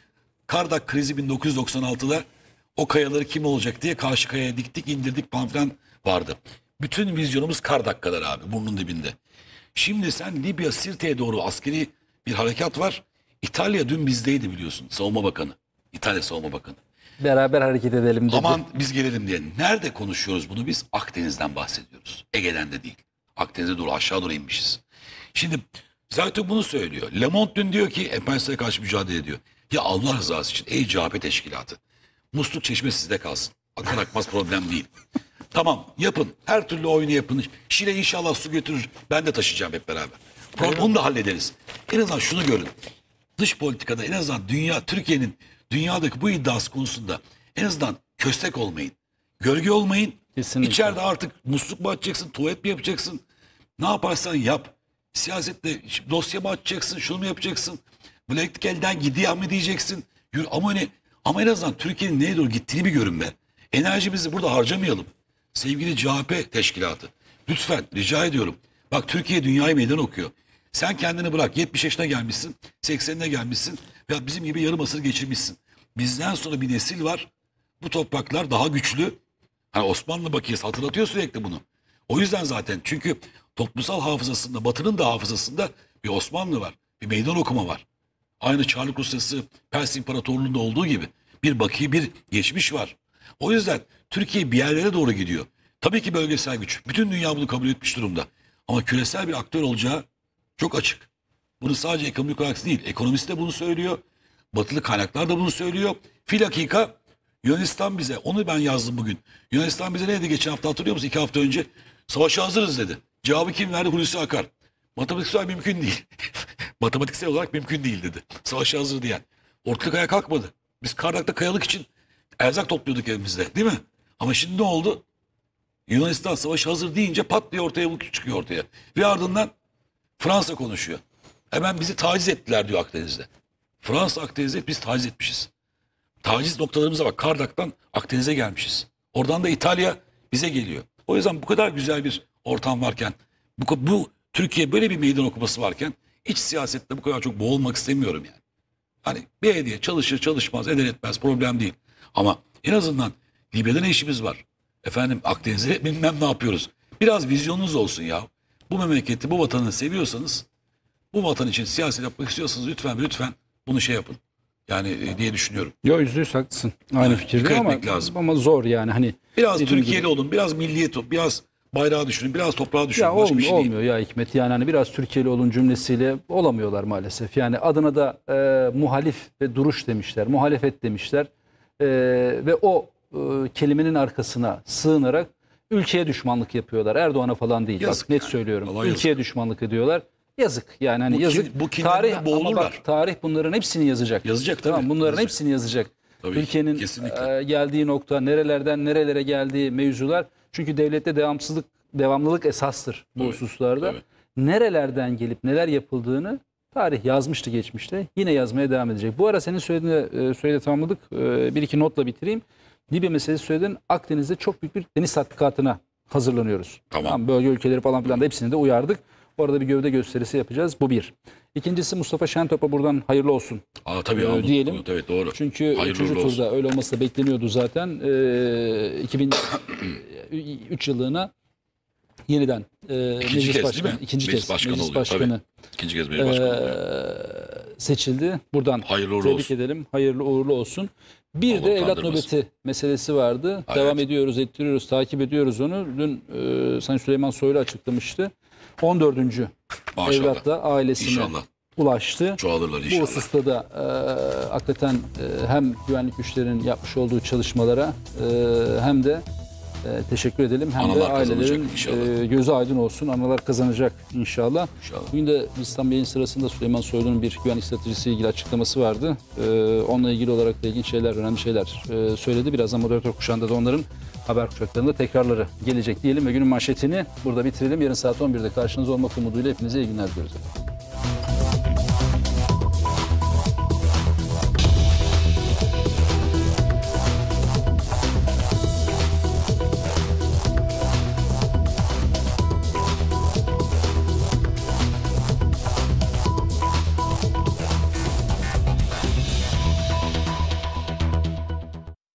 Kardak krizi bin dokuz yüz doksan altıda o kayaları kim olacak diye karşı kayaya diktik indirdik pamflen vardı. Bütün vizyonumuz Kardak kadar abi, burnun dibinde. Şimdi sen Libya Sirte'ye doğru askeri bir harekat var. İtalya dün bizdeydi biliyorsun, Savunma Bakanı. İtalya Savunma Bakanı. Beraber hareket edelim dedi. Aman biz gelelim diye. Nerede konuşuyoruz bunu biz? Akdeniz'den bahsediyoruz. Ege'den de değil. Akdeniz'e doğru aşağı doğru inmişiz. Şimdi zaten bunu söylüyor. Le Monde dün diyor ki emperyalistlere karşı mücadele ediyor. Ya Allah rızası için ey C H P teşkilatı. Musluk çeşme sizde kalsın. Akar akmaz problem değil. Tamam yapın. Her türlü oyunu yapın. Şile inşallah su götürür. Ben de taşıyacağım hep beraber. Problem, onu da hallederiz. En azından şunu görün. Dış politikada en azından dünya, Türkiye'nin dünyadaki bu iddiası konusunda en azından köstek olmayın. Gölge olmayın. Kesinlikle. İçeride artık musluk mu açacaksın, tuvalet mi yapacaksın? Ne yaparsan yap. Siyasette dosya mı açacaksın, şunu mu yapacaksın? Bu elektrik elden gidiyor mu diyeceksin? Yürü. Ama, hani, ama en azından Türkiye'nin neye doğru gittiğini bir görün be. Enerjimizi burada harcamayalım. Sevgili C H P teşkilatı. Lütfen rica ediyorum. Bak Türkiye dünyayı meydan okuyor. Sen kendini bırak. yetmiş yaşına gelmişsin. seksenine gelmişsin. Veya bizim gibi yarım asır geçirmişsin. Bizden sonra bir nesil var. Bu topraklar daha güçlü. Hani Osmanlı bakiyesi hatırlatıyor sürekli bunu. O yüzden zaten çünkü toplumsal hafızasında, Batı'nın da hafızasında bir Osmanlı var. Bir meydan okuma var. Aynı Çarlık Rusyası, Pers İmparatorluğu'nda olduğu gibi bir baki bir geçmiş var. O yüzden Türkiye bir yerlere doğru gidiyor. Tabii ki bölgesel güç. Bütün dünya bunu kabul etmiş durumda. Ama küresel bir aktör olacağı çok açık. Bunu sadece ekonomik olarak değil, ekonomist de bunu söylüyor. Batılı kaynaklar da bunu söylüyor. Filakika Yunanistan bize, onu ben yazdım bugün. Yunanistan bize ne dedi geçen hafta hatırlıyor musun? İki hafta önce savaşa hazırız dedi. Cevabı kim verdi? Hulusi Akar. Matematiksel olarak mümkün değil. Matematiksel olarak mümkün değil dedi. Savaşa hazır diyen. Ortalık ayağa kalkmadı. Biz Kardak'ta kayalık için erzak topluyorduk evimizde değil mi? Ama şimdi ne oldu? Yunanistan savaşa hazır deyince pat diye ortaya bu çıkıyor ortaya. Ve ardından Fransa konuşuyor. Hemen bizi taciz ettiler diyor Akdeniz'de. Fransa Akdeniz'de biz taciz etmişiz. Taciz noktalarımıza bak. Kardak'tan Akdeniz'e gelmişiz. Oradan da İtalya bize geliyor. O yüzden bu kadar güzel bir ortam varken, bu, bu Türkiye böyle bir meydan okuması varken iç siyasette bu kadar çok boğulmak istemiyorum yani. Hani belediye çalışır çalışmaz eder etmez problem değil. Ama en azından Libya'da ne işimiz var? Efendim Akdeniz'e bilmem ne yapıyoruz. Biraz vizyonunuz olsun ya. Bu memleketi, bu vatanı seviyorsanız, bu vatan için siyaset yapmak istiyorsanız lütfen lütfen bunu şey yapın. Yani e, diye düşünüyorum. Yo yüzde yüz haklısın. Aynı Evet, fikirdeyim dikkat ama, etmek lazım. ama zor yani hani Biraz dediğim Türkiye'li gibi. olun, biraz milliyet olun, biraz bayrağı düşünün, biraz toprağı düşünün. Ya Başka olmuyor, bir şey değil. olmuyor ya Hikmet. Yani hani biraz Türkiye'li olun cümlesiyle olamıyorlar maalesef. Yani adına da e, muhalif ve duruş demişler, muhalefet demişler. E, ve o e, kelimenin arkasına sığınarak ülkeye düşmanlık yapıyorlar. Erdoğan'a falan değil. Yazık Bak net yani. söylüyorum. Vallahi Ülkeye yazık. düşmanlık ediyorlar. Yazık. Yani hani Bu kin- yazık. bu kinlerden tarih ama boğulurlar. bak tarih bunların hepsini yazacak. Yazacak Tamam, tabii, bunların yazacak. hepsini yazacak. Tabii, Ülkenin kesinlikle. e, geldiği nokta, nerelerden nerelere geldiği mevzular. Çünkü devlette devamsızlık, devamlılık esastır bu Tabii, hususlarda. tabii. Nerelerden gelip neler yapıldığını tarih yazmıştı geçmişte. Yine yazmaya devam edecek. Bu ara senin söylediğini e, söyledi tamamladık. E, bir iki notla bitireyim. Libya meselesi söyledin. Akdeniz'de çok büyük bir deniz tatbikatına hazırlanıyoruz. Tamam. Bölge ülkeleri falan filan da hepsini de uyardık. Orada bir gövde gösterisi yapacağız. Bu bir. İkincisi Mustafa Şentop'a buradan hayırlı olsun. Aa, tabii Ee, ya, diyelim. mutlu, evet, doğru. Çünkü Hayırlı üçüncü uğurlu olsun. turda öyle olması da bekleniyordu zaten. Ee, iki bin üç yılına yeniden e, meclis kez değil başkanı, mi? ikinci Meclis kez başkanı meclis oluyor, başkanı İkinci kez meclis başkanı oluyor. e, seçildi. Buradan Hayırlı uğurlu tebrik olsun. edelim. Hayırlı uğurlu olsun. Bir Allah de evlat utandırmasın. nöbeti meselesi vardı. Evet. Devam ediyoruz, ettiriyoruz, takip ediyoruz onu. Dün e, Sayın Süleyman Soylu açıklamıştı. on dördüncü Maşallah. evlat da ailesine İnşallah. ulaştı. Çoğalırlar Bu inşallah. hususta da e, hakikaten e, hem güvenlik güçlerinin yapmış olduğu çalışmalara e, hem de e, teşekkür edelim. Hem Analar de kazanacak ailelerin inşallah. e, gözü aydın olsun. Analar kazanacak inşallah. İnşallah. Bugün de biz tam yayın sırasında Süleyman Soylu'nun bir güvenlik stratejisiyle ilgili açıklaması vardı. E, onunla ilgili olarak da ilginç şeyler, önemli şeyler e, söyledi. Birazdan moderatör kuşağında da onların haber kuşaklarında tekrarları gelecek diyelim ve günün manşetini burada bitirelim. Yarın saat on birde karşınızda olmak umuduyla hepinize iyi günler diliyoruz.